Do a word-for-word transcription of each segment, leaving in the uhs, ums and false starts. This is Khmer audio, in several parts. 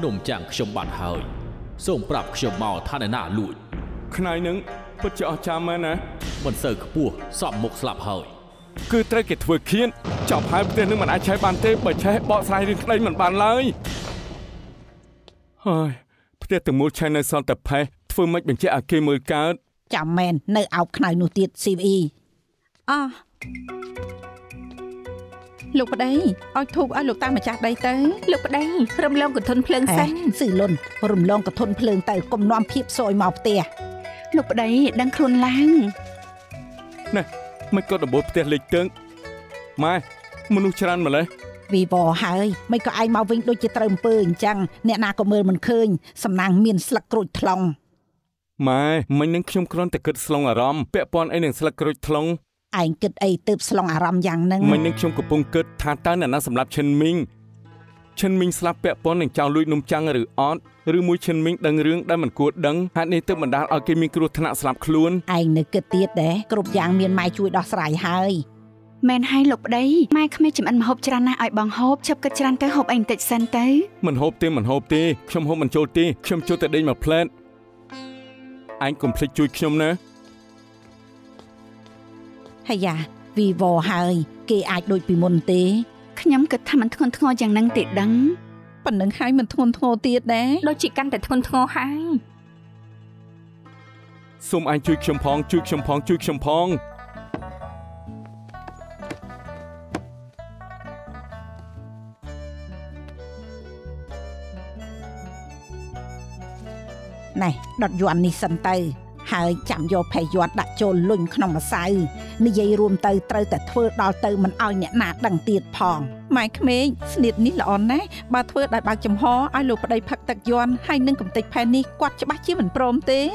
นมจังขยมบัดหายส่งปรับขยมเมาท่านหน้าลุยขณะนึงพระเจ้าจามานะมันเสิร์กปัวสอบหมกสลับหายคือตระเกียบถือเขียนจับหายประเด็นนึงมันอาจใช้บานเต้เปิดใช้เบาะสายเรื่องใครมันบานเลยเฮ้ยประเด็นถึงมูลใช้ในซอนแต่แพ้ถือไม่เป็นเจ้าอาเกมือการจำแมนในเอาขนาดนูติดซีอีอ๋อลูกปะได้เอาถูกเอาลูกตามมาจากใดเต้ลูกปะได้รำลองกับทนเพลิงสั้นสื่อล้นรำลองกับทนเพลิงแต่กลมน้อมเพียบซอยเมาเตียลูกปะได้ดังครุนล้างนี่ไม่ก็ดับบเตียเล็กเติ้งไม่มนุษย์ชรันมาเลยวีบอหายไม่ก็ไอมาวิ่งโดยจะเติมเปิงจังเนี่ยนาก็มือมันเคยสำนางเมียนสลักกรุดทลองไม่ไม่นึกขยมครอนแต่เกิดสลองอารมณ์เปะปอนไอหนึ่งสลักกรุดทลองไอ้เกิดไอ้ตืบสลองอารมณ์อย่างนึงไม่นึกชมกับปงเกิดทานต้านน่ะสำหรับเชนมิงเชนมิงสลับเปะปอนหนึ่งเจ้าลุยนุ่มจังหรือออสหรือมวยเชนมิงดังเรื่องได้มันกวดดังหากในเติมบรรดาเอาเกมิงกรุธนาสลับคล้วนไอ้นึกเกิดเตี้ยเด้กรุบยางเมียนไม้ช่วยดอกสลายหายแมนให้หลบได้ไม่ขมิ้นจิมอันมาฮบจรานะไอ้บังฮบชับกระจรันเตอฮบไอ้ติดซันเตอมันฮบเต้มันฮบเต้ขยมฮบมันโจเต้ขยมโจแต่ได้มาเพลนไอ้กลมพลิกจุยขยมนะให้ยาวีวอหายเกอาจโดยปีมนเต้ขยำเกิดทำมันทนทงอย่างนั่งติดดังปั่นนังหายมันทนทงเตี้ยแน่โดยจิกันแต่ทนทงหายส้มไอ้จุยขยมพองจุยขยมพองจุยขยมพอง này đọt yuan ni sân tây hai chạm vô phải yuan đã trôn lùn không mà sai ni dây rùm tây tâyแต่เพื่อดอลเตอร์มันเอาเนี่ยหนาดังเตียดพองหมายเมย์สนิทนี่หล่อนนะบาเพื่อได้บางจำฮอไอลูกประเดี๋ยวพักตักยวนให้นึ่งกับติดแพนนี่กวาดจะบ้าชี้เหมือนโปรมเต้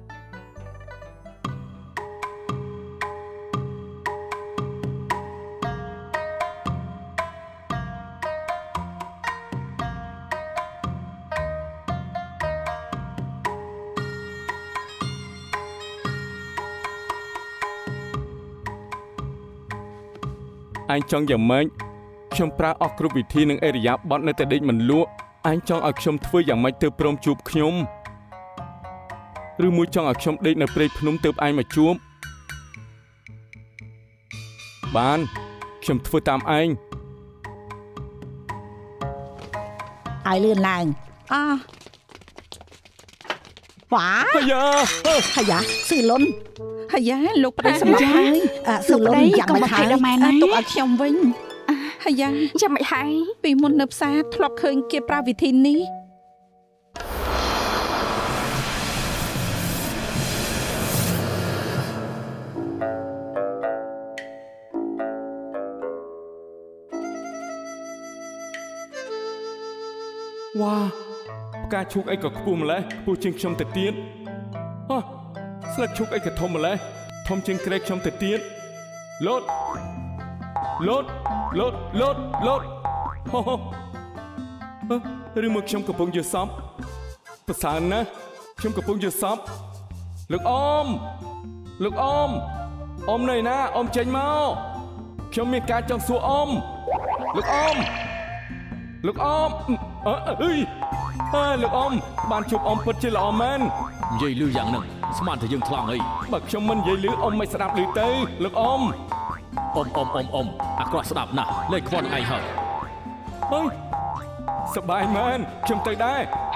ไอ้จองอย่างไม่ชมปลาออกกรุบวิธีหนึ่งเอริยาบอสในแต่เด็กมันล้วไอ้จองเอาชมถ้วยอย่างไม่เติมพรมจูบขยมหรือมือจองเอาชมเด็กในเปรย์พนุ่มเติมไอ้มาจูบบ้านชมถ้วยตามไอ้ไอ้เลื่อนลางอ่ะหวาฮยาฮยาสื่อล้นฮยาลูกไปสมัครเลยอ่ะสื่อล้นอยากมาขายตุกเอาเชียงวิ่งฮยาจะไม่หายปีมนนับซาทลอกเคยเก็บปลาวิธีนี้ว้าการชุกไอ้กับปูมาเลยปูจิงชมแต่เตี้ยนฮะสลักชุกไอ้กับทอมมาเลยทอมจิงเกรกชมแต่เตี้ยนลดลดลดลดลดฮ่าฮ่าเฮ้ยหรือมึงชมกับปงเยอะซ้ำภาษานะชมกับปงเยอะซ้ำลูกอมลูกอมอมหน่อยนะอมเจนเมาชมมีการจังสัวอมลูกอมลูกอมเออเฮ้ยลูกอมบ้านชุบอมเปิดเจริญอมมันยัยลืออย่างหนึ่งสมานเธอยังคลั่งไอ้บักชมมันยัยลืออมไม่สนับหรือเต้ลูกอมอมอมอมอมอากรสนับนะเล่นควันไอ้เหรอเฮ้ยสบายมันชมเตยได้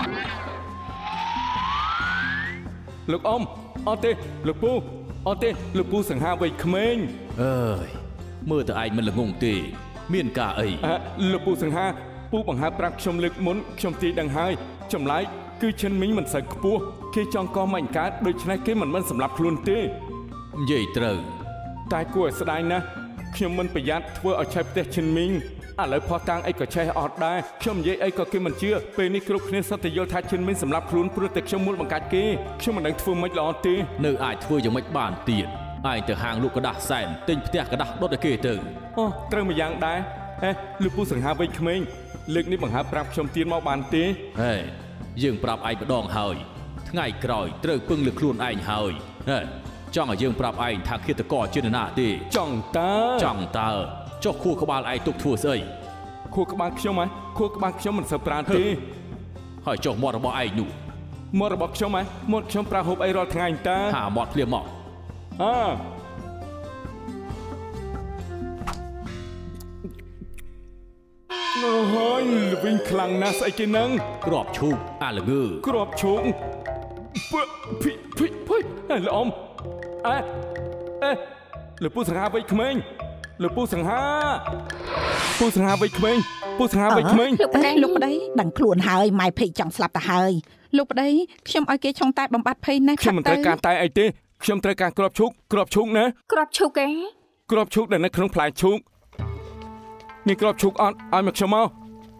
ลูกอมออเต้ลูกปูออเต้ลูกปูสังหาไว้เขมงเอ้ยเมื่อแต่ไอ้มันละงงตีเมียนกาไอ้ลูกปูสังหาปูบังหาปรักชมลึกมุนชมตีดังไฮชมไล่คือฉันมิ้งมันใส่กปัวเคจองกอมันการโดยชนะเกมันมันสำหรับคลุนตีใหญ่เต๋อตายกลัวสดายนะขยมมันประหยัดเพื่อเอาใช้เตะฉันมิ้งอะไรพอตังไอ้ก็ใช้ออดได้ขยมเย่ไอ้ก็เกมันเชื่อเป็นนิครุกเนสติโยธาฉันมิ้งสำหรับคลุนเพื่อเตะขยมมุดบังการเกขยมมันดังทั่วไม่หลอนตีเนื้อไอ้ทั่วยังไม่บานเตียนไอ้แต่ห่างลูกกระดาษแสนติงเตะกระดาษรถเกเต๋ออ๋อเติมมาอย่างได้เอ๊ะลูกปูสังหาไว้เขมงเลือกนี้บังหาปรับชมเตียนมาบานตีเฮ้ยยังปรับไอ้กระดองเฮยไงกรอยเตะปึ้งเลือกคลุนไอ้เฮยเฮ้ยจ้องยังปรับไอ้ทางเคียตะกอเจนนาตีจ้องตาจ้องตาเจ้าคู่กบาลไอ้ตุกทั่วเสยคู่กบาลเขียวไหมคู่กบาลเขียวมันสปราตีขហើយចុះមាត់របស់ឯងនោះមាត់របស់ខ្ញុំហ៎មាត់ខ្ញុំប្រើហូបអីរាល់ថ្ងៃតើហាមាត់ភ្លាមមកអើអូហើយវិញខ្លាំងណាស់ស្អីគេនឹងក្របឈូកអាល្ងើក្របឈូកពឹភីភីភីល្អមអេអេលើពូសង្ហាវៃក្មេងលើពូសង្ហាពូសង្ហាវៃក្មេងពូសង្ហាវៃក្មេងលោកប្តីលោកប្តីដឹងខ្លួនហើយម៉ែភ័យចង់ស្លាប់ទៅហើយលោកប្តីខ្ញុំឲ្យគេឆុងតែបំបត្តិភ័យណាស់ខ្ញុំមិនត្រូវការតែអីទេខ្ញុំត្រូវការក្របឈូកក្របឈូកណាក្របឈូកគេក្របឈូកដែលនៅក្នុងផ្លែឈូកមានក្របឈូកអត់ឲ្យមកខ្ញុំមក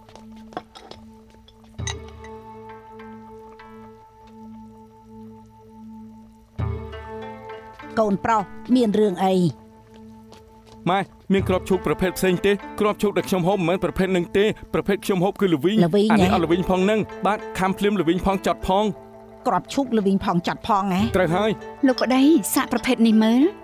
កូនប្រុសមានរឿងអីម៉ែមានក្របឈូកប្រភេទផ្សេងទេក្របឈូកដែលខ្ញុំហូបមិនមែនប្រភេទនឹងទេប្រភេទខ្ញុំហូបគឺល្វីងអានេះអត់ល្វីងផងនឹងបាទខំភ្លាមល្វីងផងចត់ផងក្របឈូកល្វីងផងចត់ផងហ៎ត្រូវហើយលោកប្តីសាកប្រភេទនេះមើល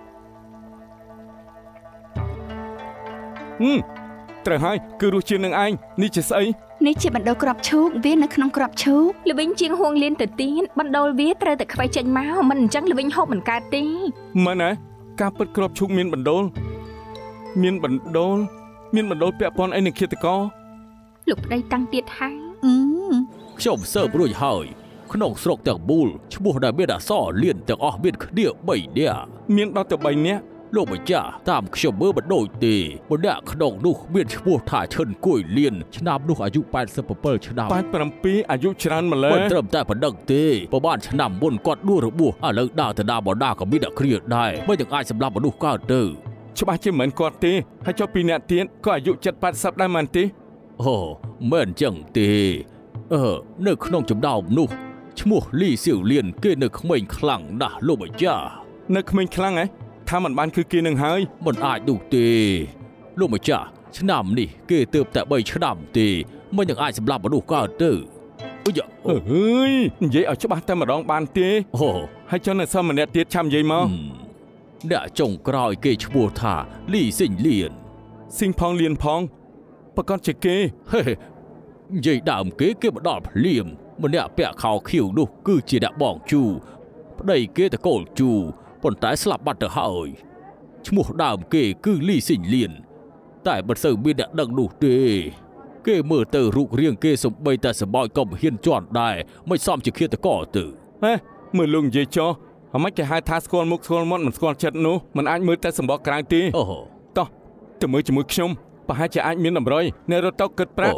ហឹមត្រូវហើយគឺរសជាតិនឹងឯងនេះជាស្អីនេះជាបណ្ដូលក្របឈូកវានៅក្នុងក្របឈូកល្វីងជាងហួងលៀនទៅទៀតបណ្ដូលវាត្រូវតែខ្វៃចេញមកមិនអញ្ចឹងល្វីងហូបមិនកើតទេមិនណាការពិតក្របឈូកមានបណ្ដូលមានបណ្ដូលមានបណ្ដូលពាក់ព័ន្ធអីនឹងឃាតករលោកប្តីតាំងទៀតហើយខ្ញុំសើបរួចហើយក្នុងស្រុកទាំងមូលឈ្មោះដែលមានអក្សរលៀនទាំងអស់មានគ្នាបីនាក់មានដល់ទៅបីនាក់លោកម្ចាស់តាមខ្ញុំមើលមិនដូចទេម្នាក់ក្នុងនោះមានឈ្មោះថាឈិនគួយលៀនឆ្នាំនោះអាយុប៉ែតសិបเจ็ดឆ្នាំប៉ែតเจ็ดអាយុច្រើនម្ល៉េះមិនត្រឹមតែប៉ុណ្្នឹងទេប្រហែលឆ្នាំមុនគាត់ដួលរបួសឥឡូវដើរទៅដើរបដាក៏មានអ្នកគ្រាដែរមិនទាំងអាចសម្លាប់មនុស្សកើតទៅច្បាស់ជាមិនគាត់ទេហើយចុះពីអ្នកទៀតក៏អាយុเจ็ด แปดสิบដែរមែនទេអូមិនចឹងទេអឺនៅក្នុងចំណោមនោះឈ្មោះលីសៀវលៀនគេនៅក្មេងខ្លាំងណាស់លោកម្ចាស់នៅក្មេងខ្លាំងហ៎ថាមិនបានគឺគេនឹងហើយមិនអាចនោះទេលោកម្ចាស់ឆ្នាំនេះគេទើបតែបីឆ្នាំទេមិននឹងអាចសម្លាប់មនុស្សកើតទៅអុយអើយនិយាយឲ្យច្បាស់តែម្ដងបានទេអូហើយចុះនៅសល់ម្នាក់ទៀតឆាំនិយាយមកអ្នកចុងក្រោយគេឈ្មោះថាលីស៊ីងលៀនស៊ីងផងលៀនផងប្រកាសជាគេហេនិយាយដើមគេគេមកដល់ភ្លាមម្នាក់ពាក់ខោខៀវនោះគឺជាអ្នកបងជូប្តីគេតកូលជូប៉ុន្តែស្លាប់បាត់ទៅហើយឈ្មោះដើមគេគឺលីស៊ីងលៀនតែមិនសូវមានអ្នកដឹងនោះទេគេមើលទៅរូបរាងគេសំបីតែសបោចក៏មិនហ៊ានជន់ដែរមិនសមជាឃាតករទៅហេមើលលោកនិយាយចុះអ្មិនគេហៅថាស្គាល់មុខស្គាល់មាត់មិនស្គាល់ចិត្តនោះមិនអាចមើលតែសម្បកក្រៅទេអូតោះទៅមើលជាមួយខ្ញុំប្រហែលជាអាចមានតម្រុយនៅរត់ទៅគិតប្រាក់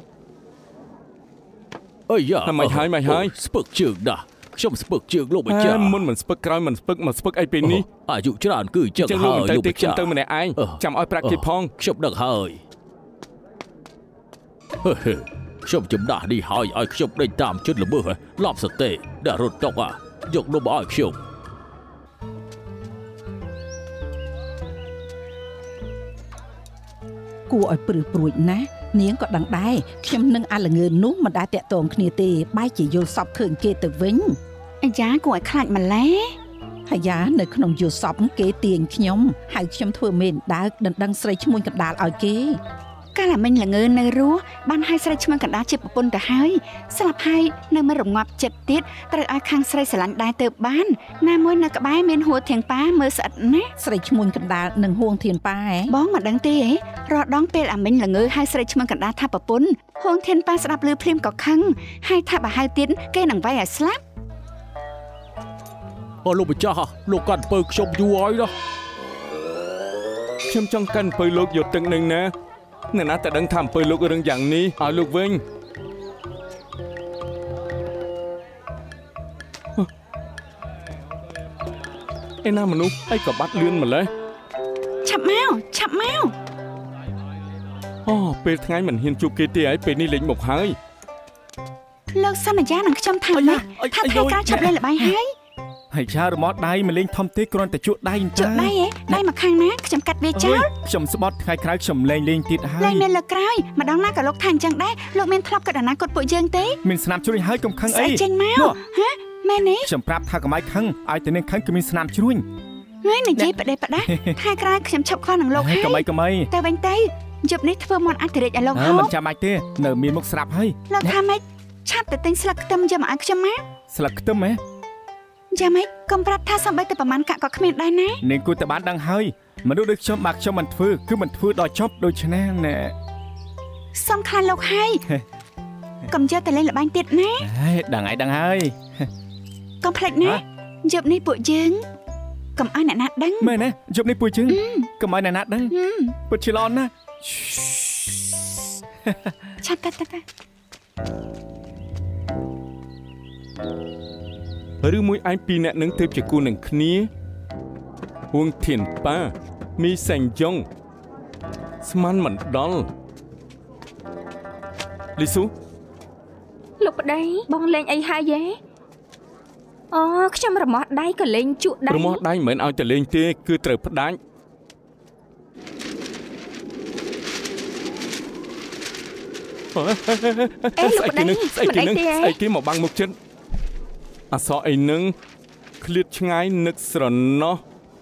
អើយ៉ាមិនហើយមិនហើយស្ពឹកជើងដាស់ខ្ញុំស្ពឹកជើងលោកម្ចាស់មុនមិនស្ពឹកក្រោយមិនស្ពឹកមកស្ពឹកអីពេលនេះអាយុច្រើនគឺចឹងហើយលោកម្ចាស់ទៅម្នាក់ឯងចាំឲ្យប្រាក់ទៀតផងខ្ញុំដឹងហើយខ្ញុំចំដាស់នេះហើយឲ្យខ្ញុំដេញតាមជិតល្មើសឡប់សតេដែលរត់តុកយកនំឲ្យខ្ញុំគួរឲ្យព្រឺព្រួចណាស់នាងក៏ដឹងដែរខ្ញុំនឹងអាល្ងើនោះមិនដែលតាក់ទងគ្នាទេបែរជាយល់សពឃើញគេទៅវិញអាយ៉ាគួរឲ្យខ្លាចម្ល៉េះអាយ៉ានៅក្នុងយល់សពគេទាញខ្ញុំហៅខ្ញុំធ្វើមេនដើកដណ្ដឹងស្រីឈ្មួញកណ្ដាលឲ្យគេកាលតែមិញល្ងើនៅរស់បានឲ្យស្រីឈ្មោះកណ្ដាលជាប្រពន្ធទៅហើយស្លាប់ហើយនៅមិនរងាប់ចិត្តទៀតត្រូវឲ្យខាងស្រីស្រឡាញ់ដែរទៅបានណាមួយនៅក្បែរមានហួរធៀងប៉ាមើលស្អិតណាស្រីឈ្មោះកណ្ដាលនឹងហួងធៀងប៉ាហ៎បងមិនដឹងទេហ៎រដងពេលអាមិញល្ងើឲ្យស្រីឈ្មោះកណ្ដាលថាប្រពន្ធហួងធៀងប៉ាស្ដាប់លឺភ្លាមក៏ខឹងហើយថាបើហៅទៀតគេនឹងវាយឲ្យស្លាប់អូលោកម្ចាស់លោកកាន់ពើខ្ញុំយូរហើយណាខ្ញុំចង់កាន់ពើលោកយកទឹកនឹងណាអ្នកណាតែដឹងថាអំពើលោករឿងយ៉ាងនេះឲ្យលោកវិញឯណាមនុស្សអីក៏បាត់លឿនម្លេះឆាប់មកឆាប់មកអូពេលថ្ងៃមិនហ៊ានជួបគេទេហើយពេលនេះលេងមកហើយលោកសន្យានឹងខ្ញុំថាម៉េចថាថ្ងៃក្រោយឆាប់លេងល្បែងហើយហើយឆារមាត់ដៃមិនលេងធំទេគ្រាន់តែជក់ដៃអញ្ចឹងជក់ដៃហ៎ដៃមកខាងណាខ្ញុំកាត់វាចោលខ្ញុំស្បត់ថ្ងៃក្រោយខ្ញុំលេងលេងទៀតហើយលេងមានលើក្រោយម្ដងណាក៏លោកថាអញ្ចឹងដែរលោកមានធ្លាប់គិតអនាគតពួកយើងទេមានស្នាមជ្រួញហើយកុំខឹងអីចេញមកហ៎មែនទេខ្ញុំប្រាប់ថាកុំឲ្យខឹងឲ្យតែនឹងខឹងគឺមានស្នាមជ្រួញហើយនិយាយផ្ដេសផ្ដាស់ថ្ងៃក្រោយខ្ញុំឈប់ខននឹងលោកហើយកុំអីកុំអីទៅវិញទៅយប់នេះធ្វើមន់អាចទៅរេចឲ្យលោកហូបមិនចាំបាច់ទេនៅមានមុខស្រាប់ហើយលោកថាម៉េចឆាប់តែទិញស្លឹកខ្ទឹមយកមកឲ្យខ្ញុំណាស្លឹកខ្ទឹមហ៎យ៉ាងម៉េចកុំប្រាប់ថាសំបីតែប្រហែលកាក់ក៏គ្មានដែរណានាងគួរតែបានដឹងហើយមនុស្សដូចខ្ញុំបាក់ខ្ញុំមិនធ្វើគឺមិនធ្វើដល់ចប់ដូច្នេះណែសំខាន់លោកហើយកុំយកតែលេងល្បែងទៀតណាហេដឹងហើយដឹងហើយកុំភ្លេចណាយប់នេះពួកយើងកុំឲ្យអ្នកណាដឹងមែនណាយប់នេះពួកយើងកុំឲ្យអ្នកណាដឹងពិតជាល្អណាស់ឆាប់ទៅទៅឬមួយឯងពីរអ្នកនឹងទើបជាគូនឹងគ្នាហួងធានប៉ាមីសេងយ៉ងស្មានមិនដល់លីស៊ូលោកប្តីបងលេងអីហើយយេអូខ្ញុំរមាស់ដៃក៏លេងជក់ដៃរមាស់ដៃមិនមែនឲ្យតែលេងទេគឺត្រូវផ្ដាច់អេលោកប្តីមិនអីទេស្អីគេមកបាំងមុខចិត្តអសអីនឹងឃ្លាតឆ្ងាយនឹកស្រណោះ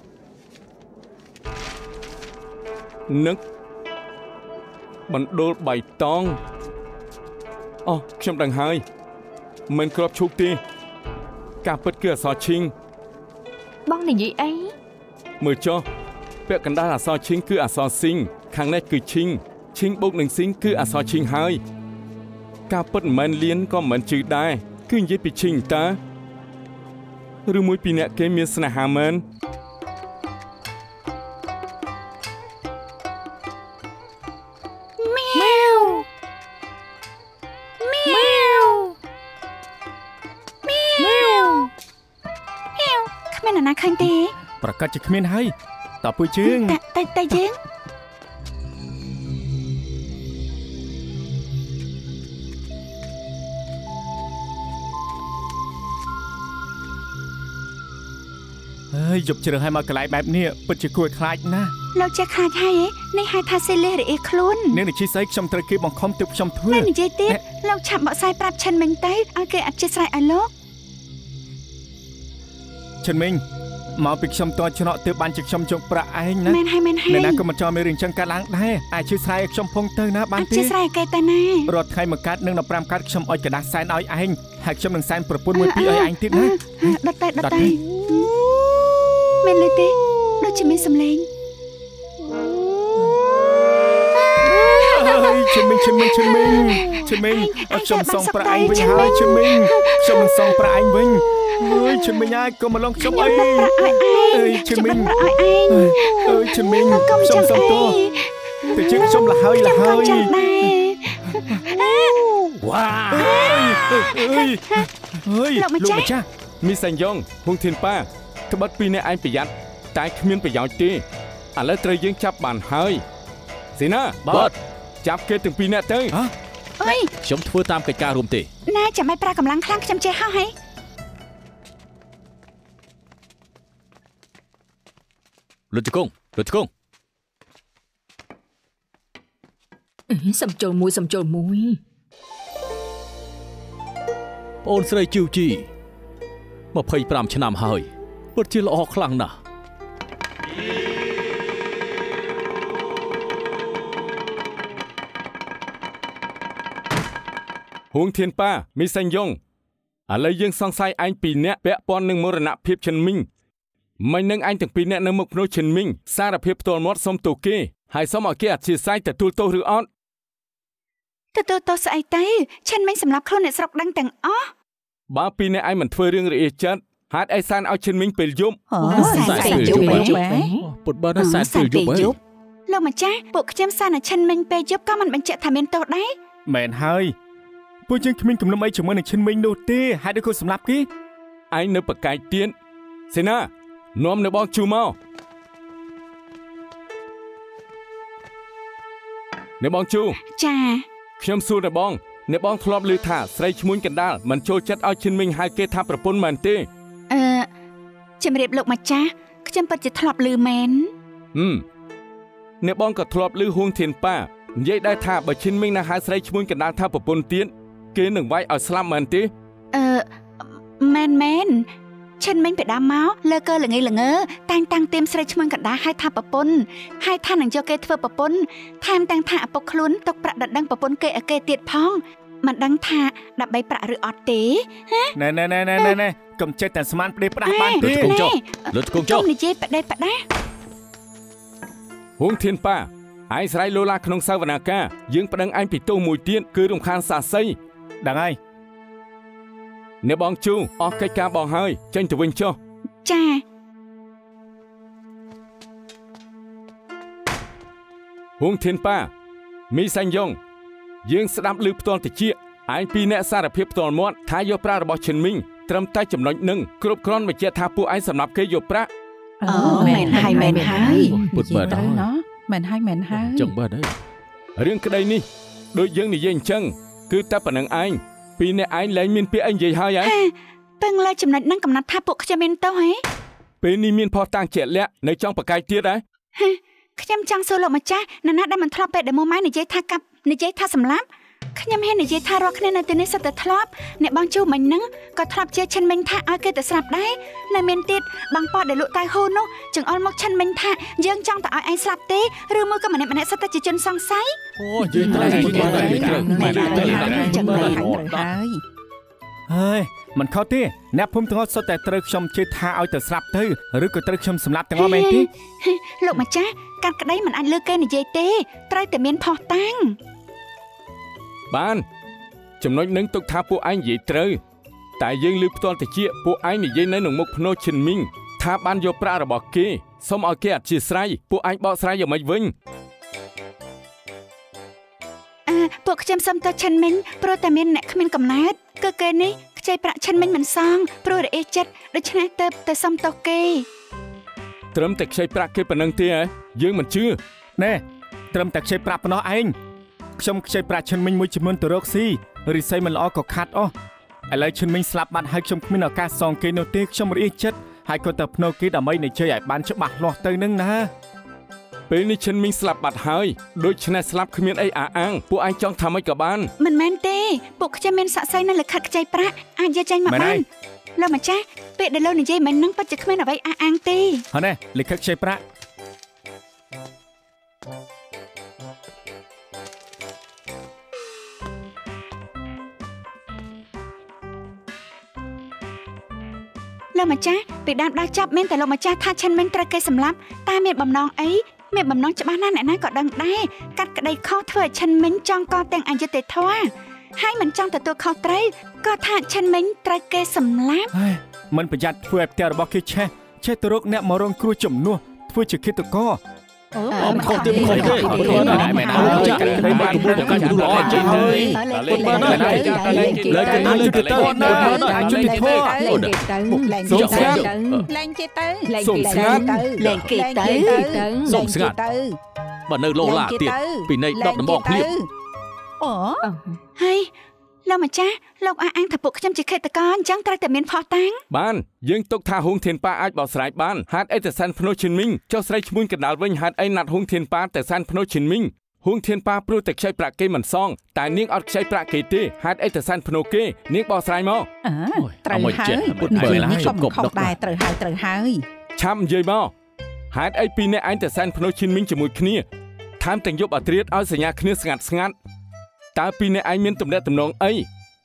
នឹកបណ្ដូលបៃតងអូខ្ញុំដឹងហើយមិនគ្រាប់ឈូកទេការពិតគឺអសឈីងបងនិយាយអីមើលចុះពាក់កណ្ដាលអសឈីងគឺអសស៊ីងខាងនេះគឺឈីងឈីងបូកនឹងស៊ីងគឺអសឈីងហើយការពិតមិនមែនលៀនក៏មិនជឿដែរគឺនិយាយពីឈីងតាឬមួយពីអ្នកគេមានស្នេហាមែនម៉ែវម៉ែវម៉ែវម៉ែវគ្មានអ្នកណាឃើញទេប្រកាសជាគ្មានហើយតើពួកយើងតែតែតែយើងអើយយប់ជ្រៅឲ្យមកកន្លែងបែបនេះពិតជាគួរខ្លាចណាស់លោកចេះខ្លាចហើយនេះហៅថាសេលេរអ៊ីខ្លួននាងនិយាយស្អីខ្ញុំត្រូវគេបង្ខំទើបខ្ញុំធ្វើមិននិយាយទៀតលោកឆាប់បកស្រាយប្រាប់ឈិនមិញទៅឲ្យគេអធិស្ឋានឲ្យលោកឈិនមិញមកពីខ្ញុំតើច្រកទើបបានជាខ្ញុំជោគប្រាក់ឯងណាមែនហើយមែនហើយអ្នកណាក៏មិនចង់មានរឿងចឹងកើតឡើងដែរអាចជួយស្រាយឲ្យខ្ញុំផងទៅណាបានទេជួយស្រាយគេទៅណារាល់ថ្ងៃមួយកាត់នឹងដប់ប្រាំកាត់ខ្ញុំអុចกระดาษសែនឲ្យឯងហើយខ្ញុំនឹងសែនប្រពន្ធមួយពីរឲ្យឯងទៀតណាដុតតែដុតតែមែនទេដូចជាមានសំឡេងអើយជិមិញជិមិញជិមិញជិមិញអត់ខ្ញុំសងប្រាក់ឯងវិញហើយជិមិញខ្ញុំនឹងសងប្រាក់ឯងវិញអើយជិមិញហើយកុំមកឡងខ្ញុំអីអើយជិមិញអើយជិមិញខ្ញុំសុំទោសតែជិះខ្ញុំលហើយលហើយវ៉ាអើយអើយលោកម្ចាស់មីសាញ់យ៉ងហួងធានប៉ាត្បិតពីអ្នកឯងប្រយ័ត្នតែគ្មានប្រយោជន៍ទេឥឡូវត្រូវយើងចាប់បានហើយស៊ីណាបាទចាប់គេទាំងពីរនាក់ទៅអើយខ្ញុំធ្វើតាមកិច្ចការរួមទេណាចាំឲ្យប្រើកម្លាំងខ្លាំងខ្ញុំចេះហោះហីលុតជង្គង់លុតជង្គង់សំចូលមួយសំចូលមួយបងអូនស្រីជីវជីម្ភៃប្រាំឆ្នាំហើយពិតជាល្អខ្លាំងណាស់ហួងធានប៉ាមីសេងយ៉ងឥឡូវយើងសង្ស័យឯងពីរនាក់ពាក់ព័ន្ធនឹងមរណភាពឈិនមីងមិននឹងឯងទាំងពីរនាក់នៅមុខភ្នោះឈិនមីងសារភាពផ្ទាល់មាត់សុំទោសគេហើយសុំឲ្យគេអធិស្ឋានទទួលទោសឬអត់ទទួលទោសស្អីទៅឈិនមីងសម្រាប់ខ្លួនអ្នកស្រុកដឹងទាំងអស់បើពីរនាក់ឯងមិនធ្វើរឿងរអៀចិត្តហេតុអីសានឲ្យឈិនមីងពេលយប់សែនពេលយប់ពុតបើដល់សែនពេលយប់ហើយលោកម្ចាស់ពួកខ្ញុំសានឲ្យឈិនមីងពេលយប់ក៏មិនបញ្ជាក់ថាមានទោសដែរមែនហើយពួកយើងគ្មានគំនិតអីជាមួយនឹងឈិនមីងនោះទេហេតុដូចគាត់សម្លាប់គេឯងនៅប្រកែកទៀតសេណានាំនៅបងជូមកនៅបងជូចាខ្ញុំសួរនៅបងនៅបងធ្លាប់ឮថាស្រីឈ្មួញកណ្ដាលមិនចូលចិត្តឲ្យឈិនមីងហៅគេថាប្រពន្ធមែនទេអឺជំរាបលោកម្ចាស់ខ្ញុំពិតជាធ្លាប់ឮមែនហឹមអ្នកបងក៏ធ្លាប់ឮហួងធានប៉ានិយាយដែរថាបើឈិនមីងណាហៅស្រីឈ្មួញកណ្ដាលថាប្រពន្ធទៀតគេនឹងវាយឲ្យស្លាប់មែនទេអឺមែនមែនឈិនមីងពីដើមមកលើកើល្ងីល្ងើតែងតាំងទៀមស្រីឈ្មោះកណ្ដាលហៅថាប្រពន្ធហើយថានឹងយកគេធ្វើប្រពន្ធថែមទាំងថាឪពុកខ្លួនຕົកប្រាក់ដណ្ដឹងប្រពន្ធគេឲ្យគេទៀតផងមិនដឹងថាដើម្បីប្រាក់ឬអត់ទេណែណែណែណែណែណែកុំចេះតែស្មានផ្ដេសផ្ដាស់បានទេលើកចុះលើកចុះនិយាយផ្ដេសផ្ដាស់ហួងធានប៉ាឯងស្រ័យលោឡាក្នុងសាវនាការយើងប្តឹងឯងពីទោសមួយទៀតគឺរំខានសាស័យដឹងហើយអ្នកបងជូអស់កិច្ចការបងហើយចេញទៅវិញចុះចាហួងធានប៉ាមីសាញ់យ៉ុងយើងស្ដាប់ឮផ្ទាល់តិចឯងពីអ្នកសារភាពផ្ទាល់មាត់ថាយកប្រាក់របស់ឈិនមីងត្រឹមតែចំណុចនឹងគ្រប់គ្រាន់បញ្ជាក់ថាពួកឯងសម្រាប់គេយកប្រាក់អូមែនហើយមែនហើយពុតបាទត្រូវណោះមែនហើយមែនហើយចឹងបាទហើយរឿងក្តីនេះដូចយើងនិយាយអញ្ចឹងគឺតែប៉ុណ្្នឹងឯងពីអ្នកឯងលែងមានពាក្យអីនិយាយហើយហ៎ពឹងលើចំណុចហ្នឹងកំណត់ថាពួកខ្ញុំមានទោសហ៎ពេលនេះមានផុសតាំងជាក់លាក់នៅចង់ប្រកាយទៀតហ៎ខ្ញុំចង់សួរលោកម្ចាស់ណាណាដែលមិនធ្លាប់ពេលដែលមកម៉ែនិយាយថាកាប់និយាយថាសម្លាប់ខ្ញុំហ៊ាននិយាយថារាល់គ្នានៅទីនេះសិតតែធ្លាប់អ្នកបងជូមិញហ្នឹងក៏ធ្លាប់ជាឈិនមិញថាឲ្យគេទៅស្លាប់ដែរនៅមានទៀតបងប៉ដែលលក់តែហូននោះចង្អុលមកឈិនមិញថាយើងចង់ទៅឲ្យឯងស្លាប់ទេឬមួយក៏ម្នាក់ម្នាក់សិតតែជាជនសង្ស័យអូយយើងត្រូវយើងត្រូវមែនហើយចឹងបាទហើយហើយមិនខុសទេអ្នកភូមិទាំងអស់សុទ្ធតែត្រូវខ្ញុំជឿថាឲ្យទៅស្លាប់ទៅឬក៏ត្រូវខ្ញុំសម្លាប់ទាំងអស់មែនទេលោកម្ចាស់កាត់ក្តីមិនអាចលើគេនិយាយទេត្រូវតែមានផុសតាំងបានចំណុចនឹងទុកថាពួកឯងនិយាយត្រូវតែយើងលើផ្ទាល់តិចពួកឯងនិយាយនៅក្នុងមុខភ្នោឈិនមីងថាបានយកប្រាក់របស់គេសូមឲ្យគេអធិស្ឋានពួកឯងបកស្រាយយ៉ាងម៉េចវិញអើពួកខ្ញុំសុំទៅឈិនមិញព្រោះតែមានអ្នកគ្មានកំណើតគឺគេនេះខ្ចីប្រាក់ឈិនមិញមិនសងព្រោះរអេចិត្តដូច្នេះទៅទៅសុំទោសគេត្រឹមតែខ្ចីប្រាក់គេប៉ុណ្្នឹងទេហ៎យើងមិនជឿណែត្រឹមតែខ្ចីប្រាក់ប៉ុណ្ណោះឯងខ្ញុំខ្ចីប្រាក់ឈិនមីងមួយចំនួនទៅរកស៊ីរិស័យមិនល្អក៏ខាត់អស់ឥឡូវឈិនមីងស្លាប់បាត់ហើយខ្ញុំគ្មានឱកាសសងគេនោះទេខ្ញុំរអៀចិត្តហើយក៏ទៅភ្នោគេដើម្បីនិយាយឲ្យបានច្បាស់លាស់ទៅនឹងណាពេលនេះឈិនមីងស្លាប់បាត់ហើយដូច្នេះស្លាប់គ្មានអីអាអាងពួកឯងចង់ថាម៉េចក៏បានមិនមែនទេពួកខ្ញុំមានស័ក្តិសិទ្ធិនៅលិខិតខ្ចីប្រាក់អាចយកចេញមកបានលោកម្ចាស់ពេលដែលលោកនិយាយមិននឹងពិតជាគ្មានអ្វីអះអាងទេហ៎ណែលិខិតខ្ចីប្រាក់លោកម្ចាស់ពីដើមដល់ចប់មានតែលោកម្ចាស់ថាឈិនមិញត្រូវគេសម្លាប់តែមានបំណងអីមានបំណងច្បាស់ណាស់អ្នកណាក៏ដឹងដែរកាត់ក្តីខុសធ្វើឲ្យឈិនមិញចង់កទាំងអយុត្តិធម៌ហើយមិនចង់ទទួលខុសត្រូវក៏ថាឈិនមិញត្រូវគេសម្លាប់មិនប្រយ័ត្នធ្វើឲ្យផ្ទះរបស់គេឆេះចេះទៅរកអ្នកមករងគ្រោះជំនួសធ្វើជាឃាតករអមខុសទៀតមិនខុសទេអត់ទេណាមែនហើយចាក់តែបានគួរកាច់ទូល្អចេះហើយលេងបានហើយលេងទៅលេងទៅលេងទៅលេងទៅជួយទៅធေါ်លេងទៅលេងទៅលេងទៅលេងគេទៅលេងគេទៅសុំស្ងាត់បើនៅលោឡាទៀតពីនៃដប់ដំបងភ្លៀងអូហើយលោកម្ចាស់លោកអះអាងថាពួកខ្ញុំជាឃាតករអញ្ចឹងត្រូវតែមានផុសតាំងបានយើងទុកថាហួងធានប៉ាអាចបោះស្រាយបានហេតុអីតែសានភ្នោឈិនមីងចុះស្រីឈ្មោះកណ្ដាលវិញហេតុអីណាត់ហួងធានប៉ាតែសានភ្នោឈិនមីងហួងធានប៉ាព្រោះតែខ្ចីប្រាក់គេមិនសងតែនាងអត់ខ្ចីប្រាក់គេទេហេតុអីតែសានភ្នោគេនាងបោះស្រាយមកអើត្រូវហើយពុតបើនេះខ្ញុំខុសដែរត្រូវហើយត្រូវហើយឆាប់និយាយមកហេតុអីពីរអ្នកឯងតែសានភ្នោឈិនមីងជាមួយគ្នាថែមទាំងយប់អត្រាតឲ្យសញ្ញាគ្នាស្ងាត់ស្ងាត់តើពីរអ្នកឯងមានទំនាក់ទំនងអី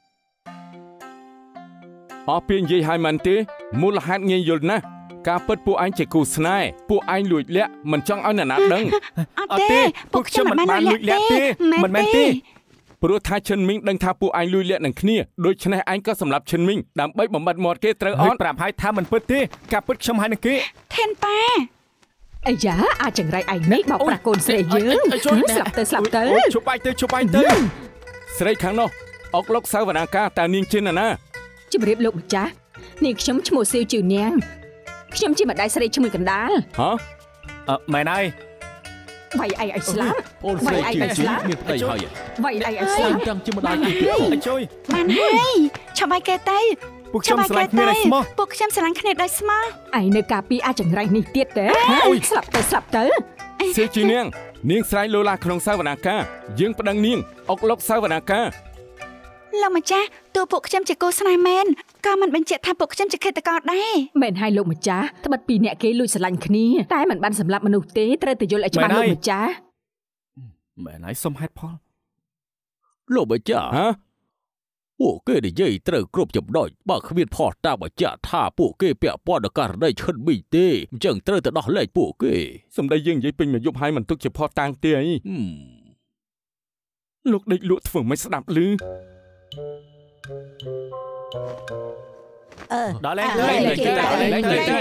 អស់ពីនិយាយឲ្យមិនទេមូលហេតុងាយយល់ណាស់ការពិតពួកឯងជាគូស្នេហ៍ពួកឯងលួចលាក់មិនចង់ឲ្យអ្នកណាដឹងអត់ទេពួកខ្ញុំមិនបានលួចលាក់ទេមិនមែនទេព្រោះថាឈិនមីងដឹងថាពួកឯងលួចលាក់នឹងគ្នាដូច្នេះឯងក៏សម្លាប់ឈិនមីងដើម្បីបំបត្តិមាត់គេត្រូវអត់ប្រាប់ឲ្យថាមិនពិតទេការពិតខ្ញុំហើយនឹងគេធានប៉ាអាយ៉ាអាចចង្រៃឯងនេះបោកប្រាស់កូនស្រីយើងស្លាប់ទៅស្លាប់ទៅជប់បាយទៅជប់បាយទៅស្រីខាងនោះអុកលោកសៅវណ្ណាការតើនាងជានរណាជំរាបលោកម្ចាស់នាងខ្ញុំឈ្មោះស៊ីវជឿនាងខ្ញុំជាម្ដាយស្រីឈ្មោះកណ្ដាលហ៎អឺមែនហើយវាយអីឲ្យស្លាប់អូនស្រីជឿមានប្តីហើយវាយអីឲ្យស្លាប់ចាំជាម្ដាយគេទៀតជួយបានហើយឆាប់ឲ្យគេទៅពួកខ្ញុំស្រឡាញ់គ្នាដោយស្មោះពួកខ្ញុំស្រឡាញ់គ្នាដោយស្មោះឯងនៅការពីអាចង្រៃនេះទៀតទេអូយស្លាប់ទៅស្លាប់ទៅស៊ីវជឿនាងនាងស្រ័យលោឡាក្នុងសាវនាការយើងប្តឹងនាងអុកលោកសាវនាការលោកម្ចាស់តួពួកខ្ញុំជាគូស្នេហ៍មែនក៏មិនបញ្ជាក់ថាពួកខ្ញុំជាឃាតករដែរមែនហើយលោកម្ចាស់ត្បិតពីអ្នកគេលួចស្រឡាញ់គ្នាតែមិនបានសម្លាប់មនុស្សទេត្រូវតែយល់ឲ្យច្បាស់លោកម្ចាស់មែនហើយសុំហេតុផលលោកម្ចាស់ហ៎ពួកគេនិយាយត្រូវគ្រប់ចំណុចបើគ្មានផុសតាងបញ្ជាក់ថាពួកគេពាក់ព័ន្ធនឹងករណីឈិនមីងទេអញ្ចឹងត្រូវទៅដោះលែងពួកគេសម្ដីយើងនិយាយពេញមួយយប់ហើយមិនទុកជាផុសតាងទេអីលោកដេកលក់ធ្វើមិនស្ដាប់ឮអឺដល់លេងលេងលេងលេងលេងលេងលេងលេង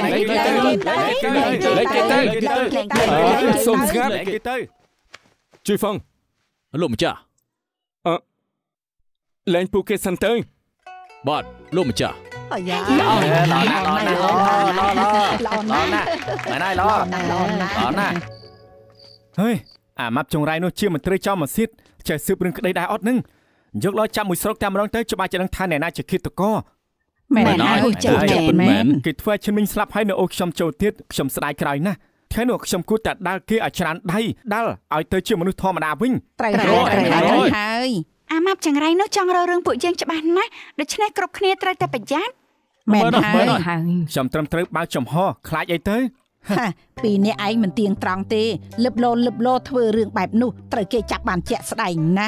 លេងសុំស្ងាត់គេទៅជួយហ្វងលោកម្ចាស់អឺលេងពួកគេសិនទៅបាទលោកម្ចាស់អាយ៉ាល្អណាស់ល្អណាស់ល្អល្អណាស់មែនហើយល្អល្អណាស់ហើយអាម៉ាប់ចុងរៃនោះជាមន្ត្រីចោមអាស៊ីតចេះស៊ើបរឿងក្តីដែរអត់នឹងយកឡចាប់មួយស្រុកតែម្ដងទៅច្បាស់ជានឹងថាអ្នកណាជាឃាតករមែនហើយចេះមែនគេធ្វើឈិនមីងស្លាប់ហើយនៅអូខ្ញុំចូលទៀតខ្ញុំស្ដាយក្រោយណាស់ថ្ងៃនោះខ្ញុំគួរតែដាល់គេឲ្យច្រានដៃដាល់ឲ្យទៅជាមនុស្សធម្មតាវិញត្រូវត្រូវហើយអាម៉ាប់ចង្រៃនោះចង់រករឿងពួកយើងច្បាស់ណាស់ដូច្នេះគ្រប់គ្នាត្រូវតែប្រយ័ត្នមែនហើយខ្ញុំត្រឹមត្រូវបើកចំហខ្លាចអីទៅហាពីអ្នកឯងមិនទៀងត្រង់ទេលឹបលោលឹបលោធ្វើរឿងបែបនោះត្រូវគេចាប់បានជាក់ស្ដែងណា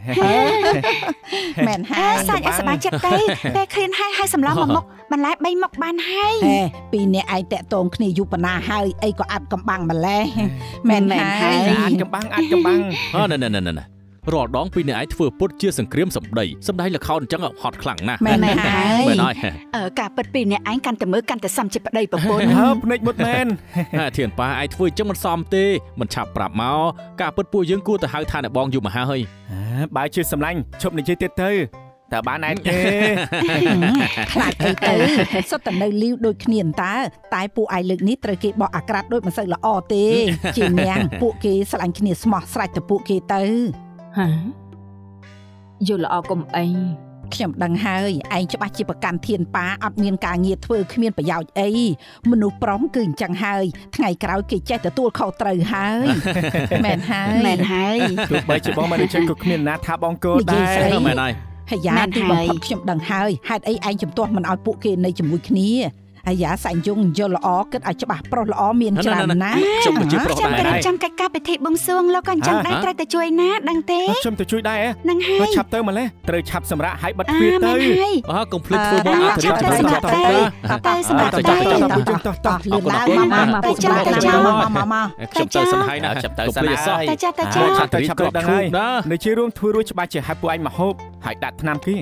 មែនហើយសាច់ឲ្យសប្បាយចិត្តទៅពេលឃ្លានហើយហើយសម្លមកមុខបន្លែបីមុខបានហើយហេពីអ្នកឯងតាក់ទងគ្នាយូរប៉ុណ្ណាហើយអីក៏អាចកំបាំងម្លេះមែនហើយអាចកំបាំងអាចកំបាំងអូណែណែណែរាល់ដងពីអ្នកឯងធ្វើពុតជាសង្គ្រាមសម្ដីសម្ដីលខោនអញ្ចឹងហត់ខ្លាំងណាស់មែនហើយមែនហើយអឺការពិតពីអ្នកឯងកាន់តែមើលកាន់តែសមជាប្តីប្រពន្ធហើភ្នែកមុតមែនហាធានប៉ាឯងធ្វើអញ្ចឹងមិនសមទេមិនឆាប់ប្រាប់មកការពិតពួកយើងគួរទៅហៅថាអ្នកបងយូរមកហើយបើជាសម្លាញ់ឈប់និយាយទៀតទៅតើបានឯងទេខ្លាចអីទៅសុទ្ធតែនៅលីវដូចគ្នាតើតែពួកឯងលើកនេះត្រូវគេបោះអាក្រាតដូចមិនសូវល្អទេជានាងពួកគេស្រឡាញ់គ្នាស្មោះស្រេចទៅពួកគេទៅហាយល់ល្អកុំអីខ្ញុំដឹងហើយឯងច្បាស់ជាប្រកាន់ធានប៉ាអត់មានការងារធ្វើគ្មានប្រយោជន៍អីមនុស្សប្រុសគឺអញ្ចឹងហើយថ្ងៃក្រោយគេចេះទទួលខុសត្រូវហើយមែនហើយមែនហើយទោះបីជាបងមិនចេះក៏គ្មានណាថាបងកូនដែរមែនហើយហើយយ៉ាទីបំផុតខ្ញុំដឹងហើយហេតុអីឯងជំទាស់មិនឲ្យពួកគេនៅជាមួយគ្នាអាយ៉ាសែងយងយល់ល្អគិតឲ្យច្បាស់ប្រុសល្អមានច្រើនណាស់ខ្ញុំក៏ជាប្រុសដែរខ្ញុំចាំកិច្ចការពិធីបួងសួងលោកក៏អញ្ចឹងដែរត្រូវតែជួយណាដឹងទេខ្ញុំទៅជួយដែរហ្នឹងហើយឆាប់ទៅម្លេះត្រូវឆាប់សម្រាប់ឲ្យបិទទ្វារទៅអើកុំភ្លេចធ្វើមកអធិរាជទៅសម្រាប់ទៅទៅសម្រាប់ទៅតោះលឿនឡើងមកមកទៅចាំទៅចាំមកមកមកខ្ញុំទៅសិនហើយណាចាំទៅសិនហើយទៅចាំទៅចាំឆាប់ទៅឆាប់ទៅដឹងហើយនៅជារួមធ្វើរួចច្បាស់ជាហៅពួកឯងមកហូបហើយដាក់ថ្នាំគេ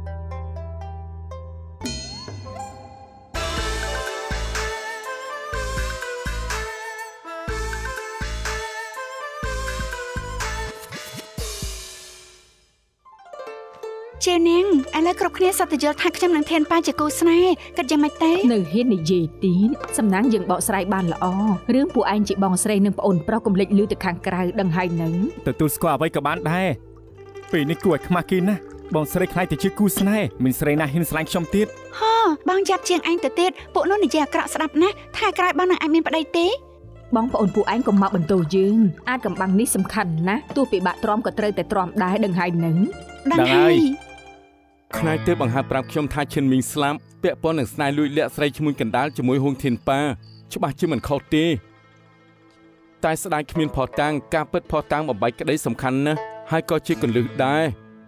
ជានាងឥឡូវគ្រប់គ្នាសត្វទៅយល់ថាខ្ញុំនឹងធានប៉ាជាគូស្នេហ៍គិតយ៉ាងម៉េចទេនៅហ៊ាននិយាយទៀតសំណាងយើងបកស្រាយបានល្អរឿងពួកឯងជាបងស្រីនិងប្អូនប្រុសកុំភ្លេចឮទៅខាងក្រៅដឹងហើយនឹងទទួលស្គាល់អ្វីក៏បានដែរពេលនេះគួរឲ្យខ្មាស់គេណាស់បងស្រីខ្លាចទៅជាគូស្នេហ៍មានស្រីណាហ៊ានស្លាញ់ខ្ញុំទៀតហ៎បងចាប់ជាងឯងទៅទៀតពួកនោះនិយាយអាក្រក់ស្ដាប់ណាស់ថាក្រោយបងនឹងអាចមានប្តីទេបងប្អូនពួកឯងកុំមកបន្ទោសយើងអាចកំបាំងនេះសំខាន់ណាស់ទោះពិបាកទ្រាំក៏ត្រូវតែទ្រាំដែរដឹងហើយនឹងដឹងហើយខ្នាយទៅបង្ហើបប្រាប់ខ្ញុំថាឈិនមីងស្លាប់ពាក់ព័ន្ធនឹងស្នេហ៍លួចលាក់ស្រីឈ្មោះកណ្ដាលជាមួយហួងធានប៉ាច្បាស់ជាមិនខុសទេតែស្ដាយគ្មានផតាំងការពិតផតាំងបំបីក្តីសំខាន់ណាស់ហើយក៏ជាកលឹះដែរ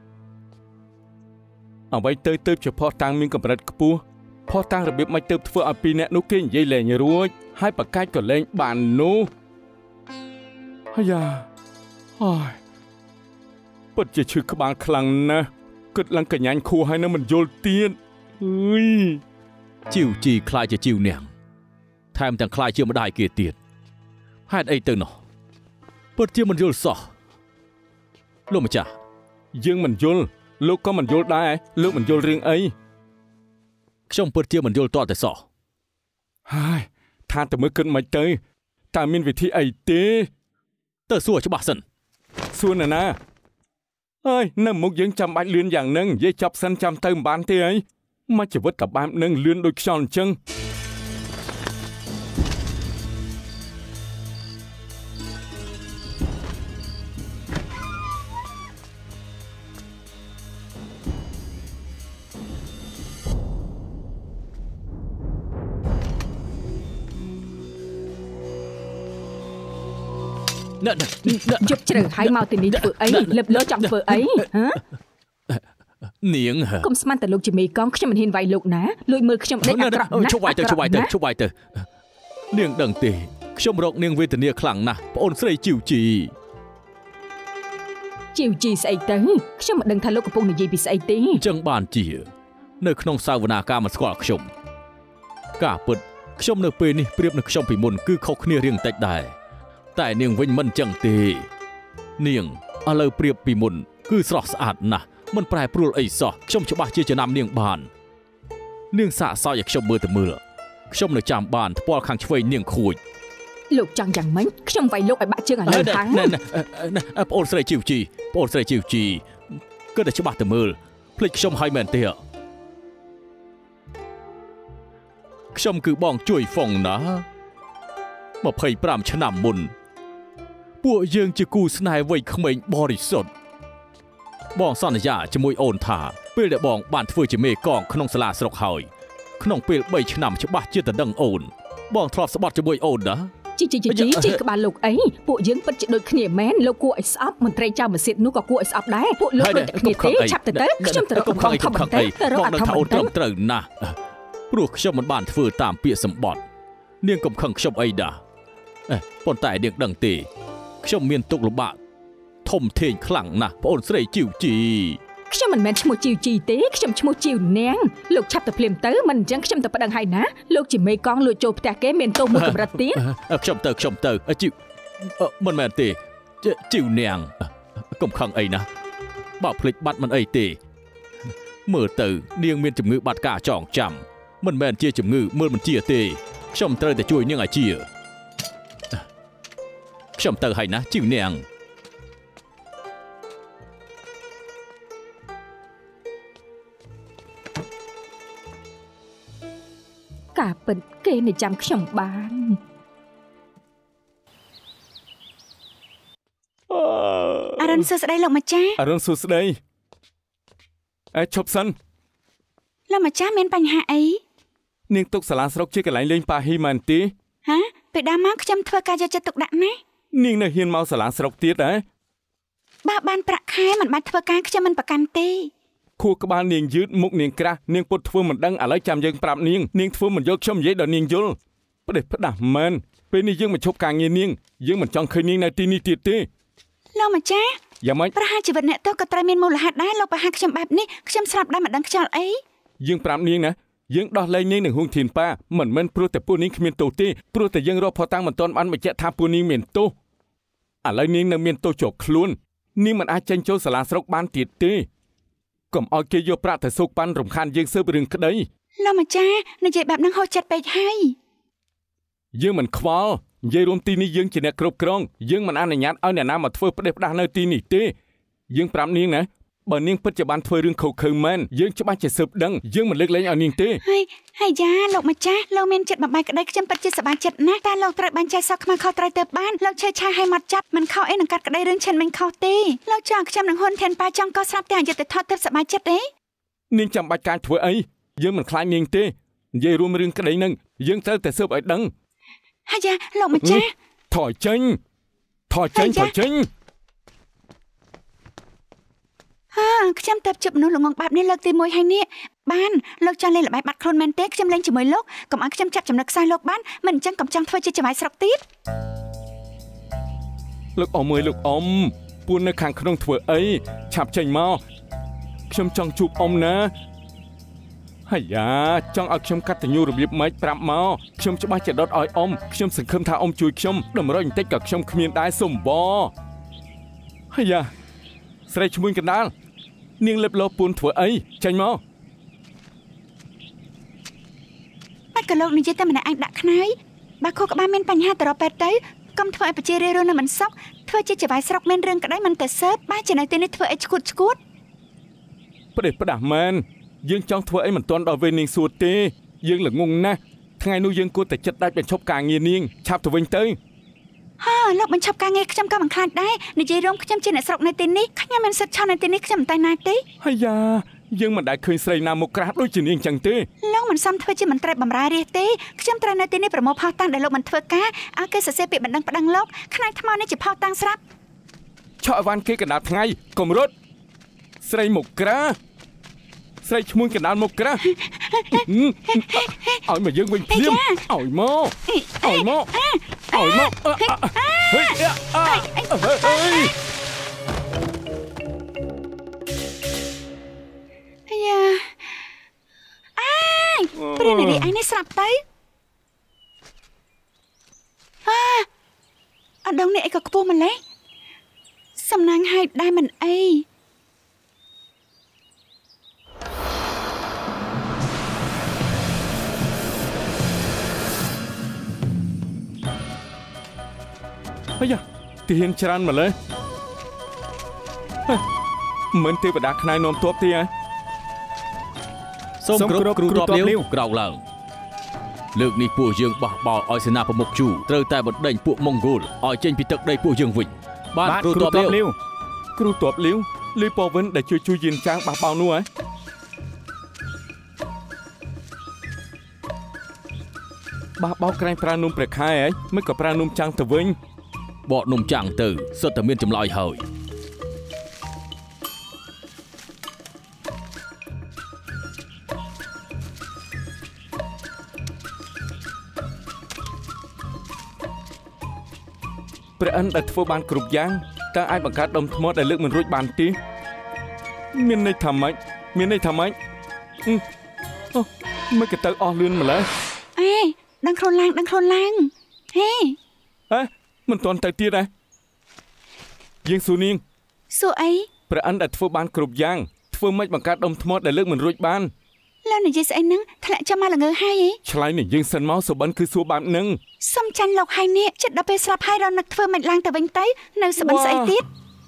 អ្វីទៅទៅជាផតាំងមានកម្រិតខ្ពស់ផតាំងរបៀបមិនទៅធ្វើឲ្យពីរអ្នកនោះគេនិយាយលែងរួចហើយប្រកាច់ក៏លែងបាននោះអាយ៉ាអូយពិតជាឈឺក្បាលខ្លាំងណាស់គិតឡើងកញ្ញាញ់ខួរហើយនៅមិនយល់ទៀតអើយជីវជីខ្លាចជាជីវនាងថែមទាំងខ្លាចជាម្ដាយគេទៀតហេតុអីទៅនោះពិតជាមិនយល់សោះលោកម្ចាស់យើងមិនយល់លោកក៏មិនយល់ដែរលោកមិនយល់រឿងអីខ្ញុំពិតជាមិនយល់តតែសោះហើយថាតែមើលគិតមិនទៅតើមានវិធីអីទេទៅសួរច្បាស់សិនសួរណាណាអើយនៅមុខយើងចាំបាច់លឿនយ៉ាងហ្នឹងនិយាយចាប់សិនចាំទៅមិនបានទេអីមកជីវិតក៏បែបហ្នឹងលឿនដូចខ្យល់អញ្ចឹងជប់ជ្រៅហើយមកទីនេះធ្វើអីលឹបលោចង់ធ្វើអីហ៎នាងកុំស្មានតែលោកជាមេកងខ្ញុំមិនហ៊ានវាយលោកណាលួចមើលខ្ញុំដេកអាក្រក់ណាស់ជុំវាយទៅជុំវាយទៅជុំវាយទៅនាងដឹងទេខ្ញុំរកនាងវេទនាខ្លាំងណាស់ប្អូនស្រីជីវជីជីវជីស្អីទៅខ្ញុំមិនដឹងថាលោកកំពុងនិយាយពីស្អីទេអញ្ចឹងបានជានៅក្នុងសាវនាការមកស្គាល់ខ្ញុំការពិតខ្ញុំនៅពេលនេះប្រៀបនឹងខ្ញុំពីមុនគឺខុសគ្នារៀងតិចដែរតែនាងវិញមិនអញ្ចឹងទេនាងឥឡូវប្រៀបពីមុនគឺស្រស់ស្អាតណាស់មិនប្រែប្រួលអីសោះខ្ញុំច្បាស់ជាចំណាំនាងបាននាងសាកសោយឲ្យខ្ញុំមើលទៅមើលខ្ញុំនៅចាំបានថ្ពាល់ខាងឆ្វេងនាងខួចលោកចង់យ៉ាងម៉េចខ្ញុំវាយលោកឲ្យបាក់ជើងឥឡូវខាងណែប្អូនស្រីជីវជីប្អូនស្រីជីវជីគឺតែច្បាស់ទៅមើលភ្លេចខ្ញុំហើយមែនទេខ្ញុំគឺបងជួយហ្វុងណាម្ភៃប្រាំឆ្នាំមុនពួកយើងជាគូស្នេហ៍វ័យក្មេងបរិសុទ្ធបងសន្យាជាមួយអូនថាពេលដែលបងបានធ្វើជាមេកងក្នុងសាលាស្រុកហើយក្នុងពេលបីឆ្នាំច្បាស់ជាតដឹងអូនបងធ្លាប់ស្បត់ជាមួយអូនណាជីជីជីជីក្បាលលោកអីពួកយើងពិតជាដូចគ្នាមែនលោកគួរឲ្យស្អប់មន្ត្រីចៅម៉ាស៊ីននោះក៏គួរឲ្យស្អប់ដែរពួកលោកដូចតែគ្នាទេឆាប់ទៅទៅខ្ញុំទៅរកកំខំខំបន្តិចទៅរកអធិបតីត្រូវណាស់ព្រោះខ្ញុំមិនបានធ្វើតាមពាក្យសម្បត្តិនាងកំខឹងខ្ញុំអីដែរប៉ុន្តែនាងដឹងទេខ្ញុំមានទុកលំបាកធំធេងខ្លាំងណាស់ប្អូនស្រីជីវជីខ្ញុំមិនមែនឈ្មោះជីវជីទេខ្ញុំឈ្មោះជីវនាងលោកឆាប់ទៅភ្លាមទៅមិនអញ្ចឹងខ្ញុំទៅប្តឹងឲ្យណាលោកជាមេកងលួចចូលផ្ទះគេមានទោសមួយកម្រិតទៀតខ្ញុំទៅខ្ញុំទៅជីវមិនមែនទេជីវនាងកុំខឹងអីណាបើភ្លេចបាត់មិនអីទេមើលទៅនាងមានជំងឺបាត់ការចងចាំមិនមែនជាជំងឺមើលមិនជាទេខ្ញុំត្រូវតែជួយនាងឲ្យជាខ្ញុំទៅហើយណាជីវនាងការពិតគេនឹងចាំខ្ញុំបានអរុនសួស្ដីលោកម្ចាស់អរុនសួស្ដីអេឈប់សិនលោកម្ចាស់មានបញ្ហាអីនាងទុកសាលាស្រុកជាកន្លែងលេងប៉ាហ៊ីមែនទេហាពេលដើមមកខ្ញុំធ្វើការយកចិត្តទុកដាក់ណាស់នាងនៅហ៊ានមកសាលាស្រុកទៀតហ៎បើបានប្រាក់ខែមិនបាច់ធ្វើការខ្ញុំមិនប្រកាន់ទេខួរក្បាលនាងយឺតមុខនាងក្រាស់នាងពុតធ្វើមិនដឹងឥឡូវចាំយើងប្រាប់នាងនាងធ្វើមិនយល់ខ្ញុំនិយាយដល់នាងយល់ផ្ដេសផ្ដាស់មែនពេលនេះយើងមកឈប់ការងារនាងយើងមិនចង់ឃើញនាងនៅទីនេះទៀតទេលោកម្ចាស់យ៉ាងម៉េចប្រហារជីវិតអ្នកទោសក៏ត្រូវមានមូលហេតុដែរលោកប្រហារខ្ញុំបែបនេះខ្ញុំស្រាប់ដែរមិនដឹងខ្យល់អីយើងប្រាប់នាងណាយើងដោះលែងនាងនឹងហួងធានប៉ាមិនមែនព្រោះតែពួកនាងគ្មានទោសទេព្រោះតែយើងរកផតាំងមិនទាន់បានបញ្ជាក់ថាពួកនាងមានទោសឥឡូវនាងនៅមានទោសជាប់ខ្លួននាងមិនអាចចេញចូលសាលាស្រុកបានទៀតទេកុំឲ្យគេយកប្រាក់ទៅសោកប៉ាន់រំខានយើងស៊ើបរឿងក្តីលោកម្ចាស់និយាយបែបហ្នឹងហោចចិត្តពេកហើយយើងមិនខ្វល់និយាយរួមទីនេះយើងជាអ្នកគ្រប់គ្រងយើងមិនអនុញ្ញាតឲ្យអ្នកណាមកធ្វើផ្ដេសផ្ដាស់នៅទីនេះទេយើងប្រាប់នាងណាបើនាងពិតជាបានធ្វើរឿងខុសខើមែនយើងច្បាស់ជាស៊ើបដឹងយើងមិនលើកលែងឲ្យនាងទេហើយហើយយ៉ាលោកម្ចាស់លោកមានចិត្តបបាយក្តីខ្ញុំពិតជាសប្បាយចិត្តណាស់តែលោកត្រូវបាញ់ចែកសក់ខ្មៅខុសត្រូវទៅបានលោកឈើឆាយឲ្យមកចាត់មិនខុសអីនឹងកាត់ក្តីរឿងឈិនមិនខុសទេលោកចង់ខ្ញុំនឹងហ៊ុនធានប៉ាចង់ក៏ស្រាប់តែអយុត្តិធម៌ទៅសប្បាយចិត្តទេនាងចាំបាច់ការធ្វើអីយើងមិនខ្លាចនាងទេនិយាយរួមរឿងក្តីនឹងយើងត្រូវតែស៊ើបឲ្យដឹងហើយយ៉ាលោកម្ចាស់ថយចេញថយចេញថយចេញហាខ្ញុំទៅជិបមនុស្សល្ងងបែបនេះលើកទីមួយហើយនេះបានលោកចង់លេងល្បែងបាត់ខ្លួនមែនទេខ្ញុំលេងជាមួយលោកកុំឲ្យខ្ញុំចាប់ចំណឹកខ្សែលោកបានមិនអញ្ចឹងកុំចង់ធ្វើជាចំណាយស្រុកទៀតលោកអ៊ំអើយលោកអ៊ំពួននៅខាងក្នុងធ្វើអីឆាប់ចេញមកខ្ញុំចង់ជួបអ៊ំណាហើយយ៉ាចង់ឲ្យខ្ញុំកាត់តញូរបៀបម៉េចប្រាប់មកខ្ញុំច្បាស់ជាដុតឲ្យអ៊ំខ្ញុំសង្ឃឹមថាអ៊ំជួយខ្ញុំតម្រុយបន្តិចក៏ខ្ញុំគ្មានដែរសុំវហើយយ៉ាស្រីឈ្មោះកណ្ដាលនាងលឹបលោពួនធ្វើអីចាញ់មកបាច់ក៏លោកនិយាយតែម្នាក់ឯងដាក់ខ្នើយបើខួរក្បាលមានបញ្ហាទៅរកពេទ្យទៅកុំធ្វើឲ្យប្រជារាស្ត្រនៅមិនសុខធ្វើជាចវាយស្រុកមានរឿងក្តីមិនទៅសើបបើជានៅទីនេះធ្វើអីឈួតឈួតផ្ដេសផ្ដាស់មែនយើងចង់ធ្វើអីមិនទាន់ដល់វេននាងសួរទេយើងល្ងងណាស់ថ្ងៃនោះយើងគួរតែចិត្តដាច់បញ្ឈប់ការងារនាងឆាប់ទៅវិញទៅហាលោកបញ្ឈប់ការងារខ្ញុំក៏មិនខ្លាចដែរនិយាយរំខ្ញុំជាអ្នកស្រុកនៅទីនេះខ្ញុំមិនសិទ្ធិឆោនៅទីនេះខ្ញុំមិនតែណាទេហើយយ៉ាយើងមិនដែលឃើញស្រីណាមុខក្រាស់ដូចជានាងចឹងទេលោកមិនសមធ្វើជាមន្ត្រីបម្រើរាជទេខ្ញុំត្រូវនៅទីនេះប្រមូលផោះតាំងដែលលោកមិនធ្វើការឲ្យគេសរសេរពាក្យបណ្ដឹងប្តឹងលោកខ្នែកថ្មនេះជាផោះតាំងស្រាប់ឆក់អីវ៉ាន់គេកណ្ដាលថ្ងៃកុំរត់ស្រីមុខក្រាស់ស្រីឈ្មោះកណ្ដាលមកក្រាស់ឲ្យមកយើងវិញភ្លាមឲ្យមកឲ្យមកឲ្យមកហេហេយ៉ាអើយព្រះនារីឯនេះស្រាប់ទៅអើអដងនេះអីក៏ខ្ពស់ម្លេះសំណាងហេតុដែរមិនអីអាយ៉ាទាហានច្រើនម្លេះមិនទេវតាខ្នែនាំទ័ពទេហ៎សូមគ្រប់គ្រូទ័ពលាវក្រោកឡើងលើកនេះពួកយើងបោះបោលឲ្យសេនាប្រមុខជូត្រូវតែបណ្ដេញពួកម៉ុងហ្គោលឲ្យចេញពីទឹកដីពួកយើងវិញបានគ្រូទ័ពលាវគ្រូទ័ពលាវលីប៉ូវិនដែលជួយជួយយានចាងបោះបោលនោះហ៎បោះបោលក្រែងប្រើនំព្រះខែហ៎មិនក៏ប្រើនំចាំងទៅវិញបកនំចាំងទៅសុទ្ធតែមានចម្លើយហើយព្រះអិនដែលធ្វើបានគ្រប់យ៉ាងតើអាចបង្កើតដុំថ្មដែលលើកមិនរួចបានទេមានន័យថាម៉េចមានន័យថាម៉េចអូមិនក៏ទៅអស់លឿនម្ល៉េះអេដឹងខ្លួនឡើងដឹងខ្លួនឡើងហេអេមិនទាន់ទៅទៀតហ៎យើងសួរនាងសួរអីព្រះអិនដែលធ្វើបានគ្រប់យ៉ាងធ្វើម៉េចបង្កើតដុំថ្មដែលលើកមិនរួចបានលោកនិយាយស្អីហ្នឹងធ្លាក់ចាំមកល្ងើហើយហីឆ្លើយនេះយើងសិនមកសុបិនគឺសួរបែបហ្នឹងសុំចាញ់លោកហើយនេះចិត្តដល់ពេលស្លាប់ហើយរនឹកធ្វើមិនឡើងទៅវិញទៅនៅសុបិនស្អីទៀត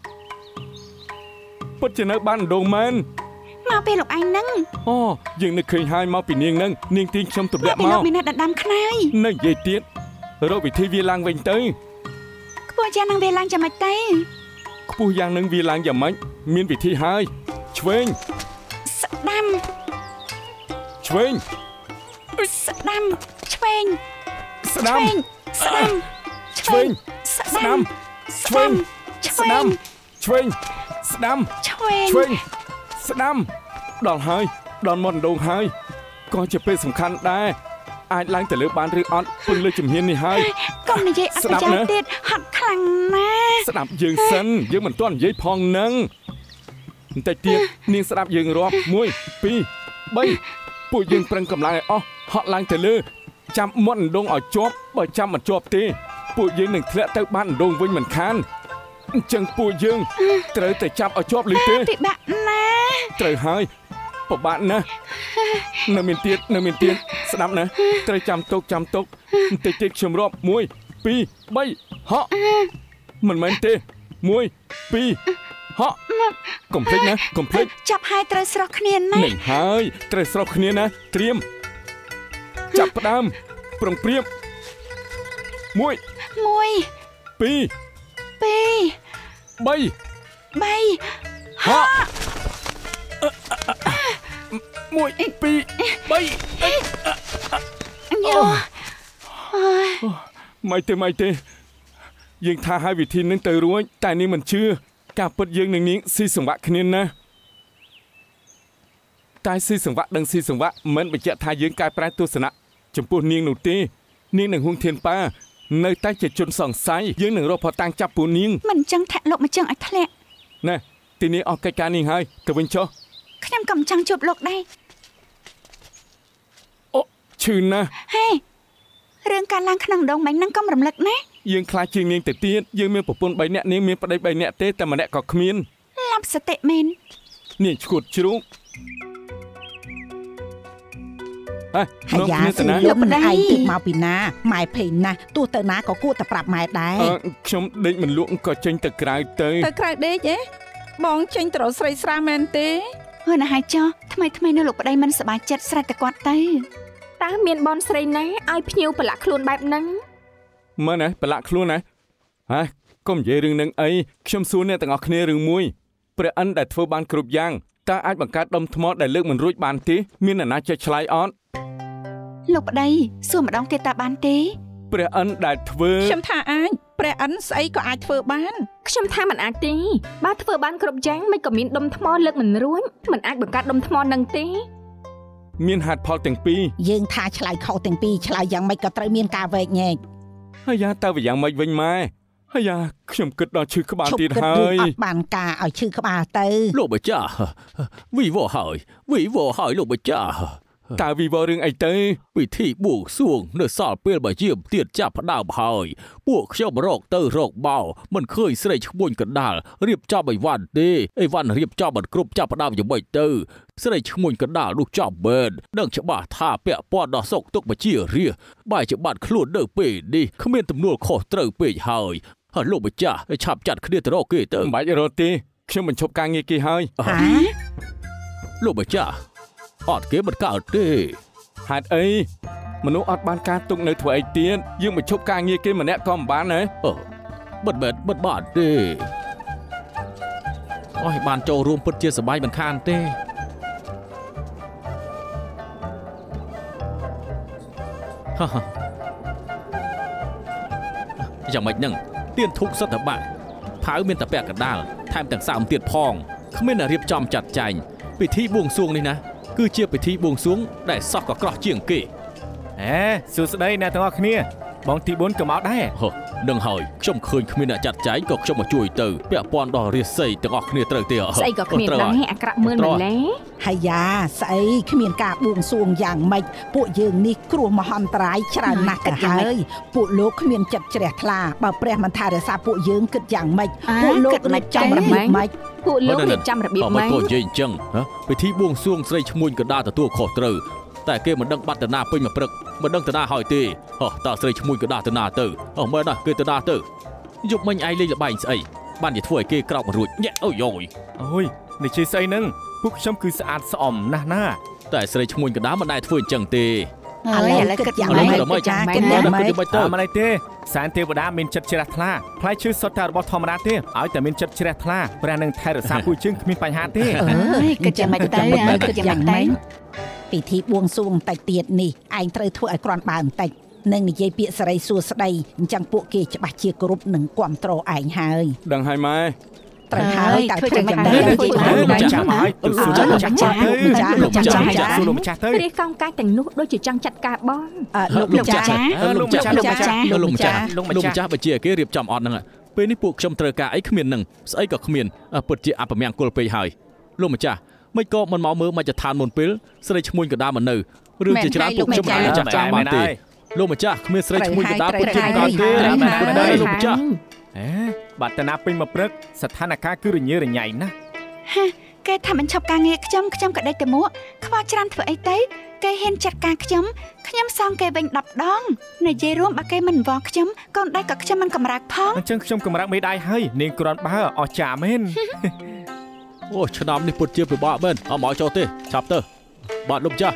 ពិតជានៅបានដងមែនមកពេលលោកឯងហ្នឹងអូយើងនឹកឃើញហើយមកពីនាងហ្នឹងនាងទាញខ្ញុំទម្លាក់មកលោកមានដណ្ដើមខ្នើយនៅនិយាយទៀតរកវិធីវាឡើងវិញទៅខ្ពស់យ៉ាងនឹងវាឡើងយ៉ាងម៉េចទៅខ្ពស់យ៉ាងនឹងវាឡើងយ៉ាងម៉េចមានវិធីហើយឆ្វេងស្ដាំឆ្វេងស្ដាំឆ្វេងស្ដាំស្ដាំឆ្វេងស្ដាំឆ្វេងស្ដាំឆ្វេងស្ដាំឆ្វេងឆ្វេងស្ដាំដល់ហើយដល់មាត់ដងហើយក៏ជាពេលសំខាន់ដែរអាចឡើងទៅលើបានឬអត់ពឹងលើជំហាននេះហើយកុំនិយាយអត់ចាទៀតហត់ខ្លាំងណាស់ស្ដាប់យើងសិនយើងមិនទាន់និយាយផងនឹងបន្តិចទៀតនាងស្ដាប់យើងរាប់មួយពីរបីពួកយើងប្រឹងកម្លាំងឲ្យអស់ហក់ឡើងទៅលើចាំមាត់ដងឲ្យជាប់បើចាំមិនជាប់ទេពួកយើងនឹងធ្លាក់ទៅបានដងវិញមិនខានអញ្ចឹងពួកយើងត្រូវតែចាប់ឲ្យជាប់ឬទេពិបាកណាស់ត្រូវហើយពិបាកណាស់នៅមានទៀតនៅមានទៀតស្ដាប់ណាត្រូវចាំទុកចាំទុកបន្តិចទៀតខ្ញុំរាប់មួយពីរបីហក់មិនមែនទេមួយពីរហក់កុំភ្លេចណាកុំភ្លេចចាប់ហើយត្រូវស្រោះគ្នាណានេះហើយត្រូវស្រោះគ្នាណាត្រៀមចាប់ផ្ដើមប្រុងព្រៀបមួយមួយពីរពីរបីបីហក់មួយពីរបីយោមិនទេមិនទេយើងថាឲ្យវិធីនឹងទៅរួចតែនាងមិនជឿការពិតយើងនឹងនាងស៊ីសង្វាក់គ្នាណាតែស៊ីសង្វាក់ដឹងស៊ីសង្វាក់មិនបញ្ជាក់ថាយើងកែប្រែទស្សនៈចំពោះនាងនោះទេនាងនឹងហួងធានប៉ានៅតែជាជនសង្ស័យយើងនឹងរកផតាំងចាប់ពួកនាងមិនចឹងធាក់លោកមកចឹងឲ្យធ្លាក់ណែទីនេះអស់កិច្ចការនាងហើយទៅវិញចុះខ្ញុំក៏មិនចង់ជួបលោកដែរអូឈឺណាស់ហេរឿងការឡើងក្នុងដងមិញហ្នឹងក៏រំលឹកណាយើងខ្លាចជាងនាងទៅទៀតយើងមានប្រពន្ធបីនាក់នាងមានប្តីបីនាក់ទេតែម្នាក់ក៏គ្មានឡាប់សតិមែននាងឈួតជ្រូកហេនោះគ្នាទៅណាលោកមិនឯងទឹកមកពីណាម៉ែភ័យណាស់ទោះទៅណាក៏គួរតែប្រាប់ម៉ែដែរខ្ញុំដេកមិនលក់ក៏ចេញទៅក្រៅទៅទៅក្រៅដេកហ៎បងចេញទៅរកស្រីស្រាមែនទេហឺណាស់ហើយចុះថ្មីថ្មីនៅលោកប្តីមិនសប្បាយចិត្តស្រេចតែគាត់ទៅតើមានបនស្រីណាឲ្យភ្ញៀវប្រឡាក់ខ្លួនបែបហ្នឹងមើលណាប្រឡាក់ខ្លួនណាហ៎កុំនិយាយរឿងនឹងអីខ្ញុំសួរអ្នកទាំងអស់គ្នារឿងមួយព្រះអិនដែលធ្វើបានគ្រប់យ៉ាងតើអាចបង្កើតដុំថ្មដែលលើកមិនរួចបានទេមានអ្នកណាចេះឆ្លើយអត់លោកប្តីសួរម្ដងទៀតតើបានទេព្រះអិនដែលធ្វើខ្ញុំថាអាចព្រះអិនស្អីក៏អាចធ្វើបានខ្ញុំថាមិនអាចទេបើធ្វើបានគ្រប់យ៉ាងមិនក៏មានដុំថ្មលើកមិនរួចមិនអាចបង្កើតដុំថ្មនឹងទេមានហេតុផលទាំងពីរយើងថាឆ្លើយខុសទាំងពីរឆ្លើយយ៉ាងម៉េចក៏ត្រូវមានការវែកញែកហើយយ៉ាតើវាយ៉ាងម៉េចវិញម៉ែហើយយ៉ាខ្ញុំគិតដល់ឈឺក្បាលទៀតហើយអត់បានការឲ្យឈឺក្បាលទៅលោកម្ចាស់វីវហើយវីវហើយលោកម្ចាស់តើវីវរឿងអីទៅពិធីបួងសួងនៅសល់ពេលបើយាមទៀតចាប់ផ្ដើមហើយពួកខ្ញុំរកទៅរកបោមិនឃើញស្រីឈ្មួញកណ្ដាលរៀបចំអីវ៉ាន់ទេអីវ៉ាន់រៀបចំមិនគ្រប់ចាប់ផ្ដើមយ៉ាងម៉េចទៅស្រីឈ្មួញកណ្ដាលនោះចំបែនដឹងច្បាស់ថាពាក់ព័ន្ធដល់សុកទុកបជារាបែរជាបាត់ខ្លួននៅពេលនេះគ្មានទំនួលខុសត្រូវពេកហើយហើយលោកម្ចាស់ឆាប់ចាត់គ្នាទៅរកគេទៅមិនបាច់រត់ទេខ្ញុំបញ្ឈប់ការងារគេហើយលោកម្ចាស់អត់គេមិនកើតទេហេតុអីមនុស្សអត់បានការទុកនៅធ្វើអីទៀតយើងបញ្ឈប់ការងារគេម្នាក់ក៏មិនបានដែរអឺមិនមែនមិនបានទេអស់បានចូលរួមពិតជាសប្បាយមិនខានទេយ៉ាងម៉េចហ្នឹងទៀនធុកសិតតបាក់ផៅមានតែពាក់កណ្ដាលថែមទាំងសើមទៀតផងគ្មានតែរៀបចំចាត់ចែងពិធីបួងសួងនេះណាគឺជាពិធីបួងសួងដែលសោះក៏ក្រោះជាងគេអេសួស្ដីអ្នកទាំងអស់គ្នាបងទីបួនក៏មកដែរហ៎នឹងហើយខ្ញុំឃើញគ្មានអ្នកចាត់ចែងក៏ខ្ញុំមកជួយទៅពាក់ព័ន្ធដល់រាសីទាំងអស់គ្នាត្រូវទេស្អីក៏គ្មានដែរអាក្រក់មើលមិនឡេហើយយ៉ាស្អីគ្មានការបួងសួងយ៉ាងម៉េចពួកយើងនេះគ្រោះមហន្តរាយច្រើនណាស់ទៅហើយពួកលោកគ្មានចិត្តជ្រះថ្លាបើព្រះមិនថារក្សាពួកយើងគិតយ៉ាងម៉េចពួកលោករៀបចំរបៀបម៉េចពួកលោករៀបចំរបៀបម៉េចក៏និយាយអញ្ចឹងពិធីបួងសួងស្រីឈ្មួញកណ្ដាលទទួលខុសត្រូវតែគេមិនដឹងបាត់តាណាពេញមួយព្រឹកមិនដឹងតាណាហើយទេហ៎តើស្រីឈ្មួញកណ្ដាលតាណាទៅអើមើលណាគេតាណាទៅយប់មិញឯងលេងលបែងស្អីបានជាធ្វើឲ្យគេក្រោកមិនរួចញាក់អូយយអូយនេះជាស្អីហ្នឹងពួកខ្ញុំគឺស្អាតស្អំណាស់ណាតែស្រីឈ្មួញកណ្ដាលមិនដែលធ្វើអញ្ចឹងទេឥឡូវគិតយ៉ាងម៉េចចាគិតយ៉ាងម៉េចទៅមិនទេសែនទេវតាមានចិត្តជ្រះថ្លាផ្លែឈើសុទ្ធតែរបស់ធម្មតាទេឲ្យតែមានចិត្តជ្រះថ្លាព្រះនឹងថែរក្សាពួកយើងគ្មានបញ្ហាទេអើយគិតយ៉ាងម៉េចទៅគិតយ៉ាងម៉េចពិធីបួងសួងបន្តិចទៀតនេះឯងត្រូវធ្វើឲ្យក្រាន់បើបន្តិចនឹងនិយាយពាក្យសិរីសួស្ដីអញ្ចឹងពួកគេច្បាស់ជាគោរពនិងគាំទ្រឯងហើយដឹងហើយម៉ែត្រូវហើយតើធ្វើយ៉ាងម៉េចទៅលោកចាស់ហើយទៅសួរលោកចាស់ចាស់លោកចាស់លោកចាស់ចាស់សួរលោកចាស់ទៅព្រះកោងកាយទាំងនោះដូចជាចង់ចាត់ការបងលោកចាស់លោកចាស់លោកចាស់លោកម្ចាស់លោកម្ចាស់បើជាគេរៀបចំអត់ហ្នឹងពេលនេះពួកខ្ញុំត្រូវការអីគ្មានហ្នឹងស្អីក៏គ្មានពិតជាអពមង្គលពេកហើយលោកម្ចាស់មិនក៏មិនមកមើលមកចឋានមុនពេលស្រីឈ្មួញកណ្ដាលមិននៅរឿងជាច្រើនពួកខ្ញុំអាចចាត់ការបានទេលោកម្ចាស់គ្មានស្រីឈ្មួញកណ្ដាលពិតជាកើតទេលោកម្ចាស់អេបាត់តាណាពេញមកព្រឹកស្ថានភាពគឺរញ៉េរញ៉ៃណាស់ហាគេថាមិនឈប់ការងារខ្ញុំខ្ញុំក៏ដេកទៅមួកខ្វល់ច្រើនធ្វើអីទៅគេហ៊ានចាត់ការខ្ញុំខ្ញុំសងគេវិញដប់ដងនិយាយរួមបើគេមិនវល់ខ្ញុំកូនដៃក៏ខ្ញុំមិនកម្រើកផងអញ្ចឹងខ្ញុំកម្រើកមេដៃហើយនាងគ្រាន់បើអស់ចាមែនអូឆ្នាំនេះពុតជាពិបាកមែនអត់មកចូលទេឆាប់ទៅបាទលោកម្ចាស់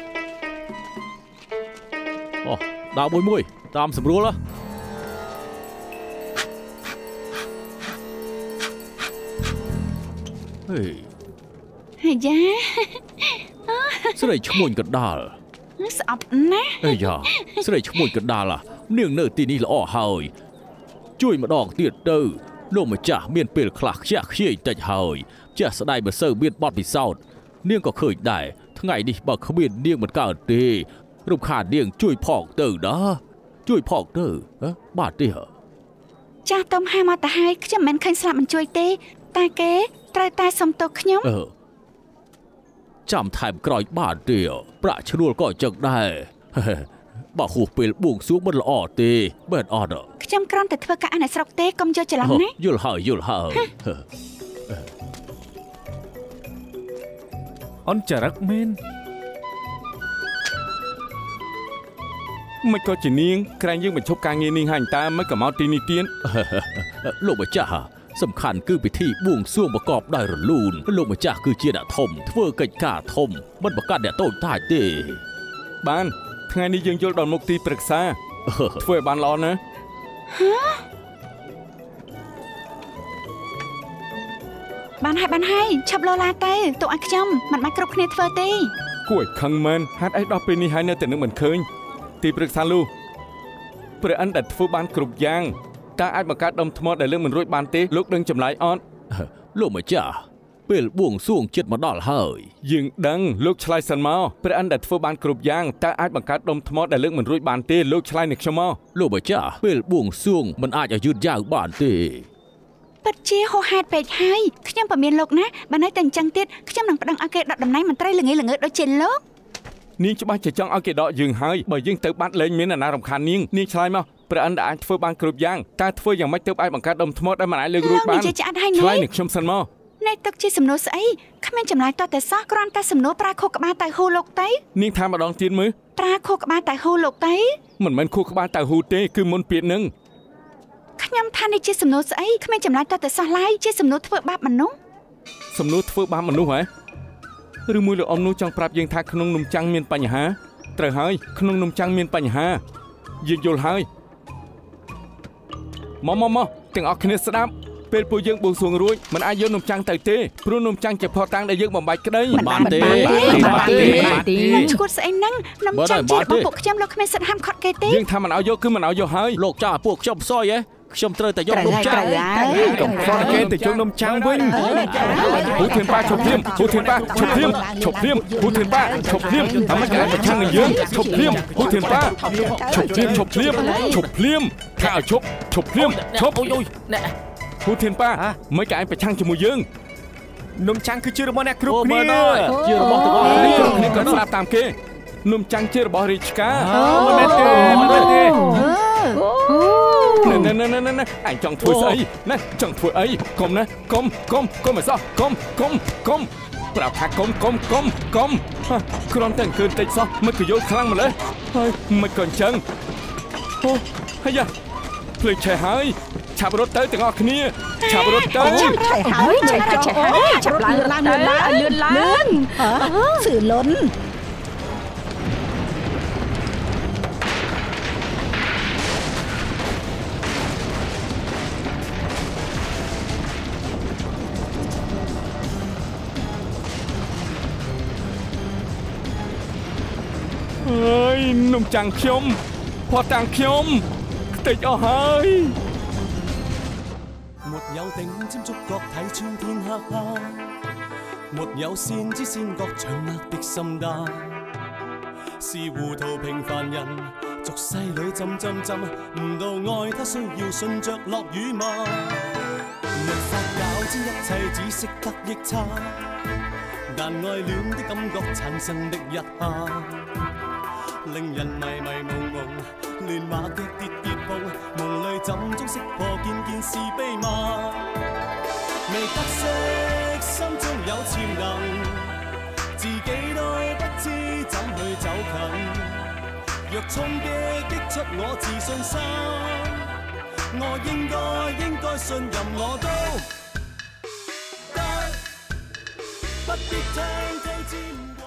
អូដើរមួយមួយតាមស្រួលហ៎ហេហើយយ៉ាស្រីឈ្មួញកណ្ដាលស្អប់ណាស់អីយ៉ាស្រីឈ្មួញកណ្ដាលនាងនៅទីនេះល្អហើយជួយម្ដងទៀតទៅលោកម្ចាស់មានពេលខ្លះខ្ជះខ្ជាយតិចហើយចាស់ស្ដាយបើសូវមានបទពិសោធន៍នាងក៏ឃើញដែរថ្ងៃនេះបើគ្មាននាងមិនកើតទេរំខាននាងជួយផកទៅណាជួយផកទៅបាទទេចាស់តុំហាមកទៅហើយខ្ញុំមិនឃើញស្លាប់មិនជួយទេតែគេត្រូវតែសុំទោសខ្ញុំអឺចាំថែមក្រោយបាទទេប្រាក់ឈ្នួលក៏ចឹងដែរបើហួសពេលបួងសួងមិនល្អទេបែបអត់ខ្ញុំគ្រាន់តែធ្វើការអានស្រុកទេកុំយកច្រឡំណាយល់ហើយយល់ហើយអនចរិតមែនមិនក៏ជានាងក្រែងយើងបញ្ឈប់ការងារនេះហើយតើមិនក៏មកទីនេះទៀតលោកម្ចាស់សំខាន់គឺពិធីបួងសួងប្រកបដោយរលូនលោកម្ចាស់គឺជាអ្នកធំធ្វើកិច្ចការធំមិនបង្កើតអ្នកតូចតាចទេបានថ្ងៃនេះយើងយល់ដល់មុខទីប្រឹក្សាធ្វើឲ្យបានល្អណាស់បានហើយបានហើយឆាប់លោឡាទៅទុកឲ្យខ្ញុំមិនបាច់គ្រប់គ្នាធ្វើទេគួរឲ្យខឹងមែនហេតុអីដល់ពេលនេះហើយនៅតែនឹងមិនឃើញទីប្រឹក្សាលូព្រះអិនដែលធ្វើបានគ្រប់យ៉ាងតើអាចបង្កើតដុំថ្មដែលលើកមិនរួចបានទេលោកដឹងចម្លើយអត់លោកម្ចាស់ពេលបួងសួងចិត្តមកដល់ហើយយើងដឹងលោកឆ្លើយសិនមកព្រះអិនដែលធ្វើបានគ្រប់យ៉ាងតើអាចបង្កើតដុំថ្មដែលលើកមិនរួចបានទេលោកឆ្លើយនឹងខ្ញុំមកលោកម្ចាស់ពេលបួងសួងមិនអាចឲ្យយឺតយ៉ាវបានទេពិតជាហោហែតពេកហើយខ្ញុំប្រមានលោកណាបើនៅតែអញ្ចឹងទៀតខ្ញុំនឹងប្តឹងឲ្យគេដកតំណែងមន្ត្រីល្ងីល្ងើដូចជាលោកនាងច្បាស់ជាចង់ឲ្យគេដកយើងហើយបើយើងទៅបាត់លែងមានអាណារំខាននាងនាងឆ្លើយមកព្រះអិនដែលអាចធ្វើបានគ្រប់យ៉ាងតើធ្វើយ៉ាងម៉េចទើបអាចបង្កើតដុំថ្មដែលមិនអាចលើករួចបានឆ្លើយនឹងខ្ញុំសិនមកនៃទឹកជាសំណួរស្អីគ្មានចម្លើយតតែសោះគ្រាន់តែសំណួរប្រាខួរក្បាលតៅហ៊ូលោកតៃនាងថាម្ដងទៀតមើលប្រាខួរក្បាលតៅហ៊ូលោកតៃមិនមែនខួរក្បាលតៅហ៊ូទេគឺមុនពាក្យនឹងខ្ញុំថានេះជាសំណួរស្អីគ្មានចម្លើយតតែសោះឡើយជាសំណួរធ្វើបាបមនុស្សសំណួរធ្វើបាបមនុស្សហ៎ឬមួយលោកអ៊ំនោះចង់ប្រាប់យើងថាក្នុងនំចាំងមានបញ្ហាត្រូវហើយក្នុងនំចាំងមានបញ្ហាយើងយល់ហើយមកមកមកទាំងអស់គ្នាស្ដាប់ពេលពួកយើងបួងសួងរួចមិនអាចយកនំចាំងទៅទេព្រោះនំចាំងជាផតតាំងដែលយើងបំបាច់ក្តីមិនបានទេបានទេមិនឈួតស្អីហ្នឹងនំចាំងជារបស់ពួកខ្ញុំលោកគ្មានសិទ្ធិហាមឃាត់គេទេយើងថាមិនឲ្យយកគឺមិនឲ្យយកហើយលោកចាស់ពួកខ្ញុំផ្សយហ៎ខ្ញុំត្រូវតែយកនំចាំងកុំខ្វល់គេទៅយកនំចាំងវិញពូធានប៉ាឈប់ធៀមពូធានប៉ាឈប់ធៀមឈប់ធៀមពូធានប៉ាឈប់ធៀមតែមិនអាចប្រឆាំងនឹងយើងឈប់ធៀមពូធានប៉ាឈប់ធៀមឈប់ធៀមឈប់ធៀមថាឲ្យឈប់ឈប់ធៀមឈប់អូយអូយណែពូធានប៉ាមិនអាចប្រឆាំងជាមួយយើងនំចាំងគឺជារបស់អ្នកគ្រប់គ្នាជារបស់ទាំងអស់គ្នាគ្រប់គ្នាក៏ស្ដាប់តាមគេនំចាំងជារបស់រាជការមិនមែនទេមិនមែនទេណែណែណែណែអញចង់ធ្វើស្អីណាចង់ធ្វើអីកុំណាកុំកុំកុំអីសោះកុំកុំកុំប្រាប់ថាកុំកុំកុំកុំគ្រាន់តែអង្គើតិចសោះមិនក៏យល់ខ្លាំងម្ល៉េះហើយមិនក៏អញ្ចឹងអូហើយយ៉ាភ្លេចឆេះហើយឆាប់រត់ទៅទាំងអស់គ្នាឆាប់រត់ទៅឆាប់ឆេះហើយឆេះឆេះហើយឆាប់ឡើងឡើងឡើងលឿនឡើងសឺលុនអើយនំចាំងខ្ញុំផតតាំងខ្ញុំខ្ទេចអស់ហើយ沒有定尖觸覺睇穿天黑黑，沒有先知先覺長額的心帶，是糊塗平凡人俗世裏浸浸浸，悟到愛他需要順着落雨嘛，沒法搞清一切只識得臆測，但愛戀的感覺產生的一刻。令人迷迷蒙蒙，亂話嘅跌跌碰，夢裏怎終識破件件是秘密。未得悉心中有潛能，自己都不知怎去走近。若衝擊擊出我自信心，我應該應該信任我都得，不必聽聽尖。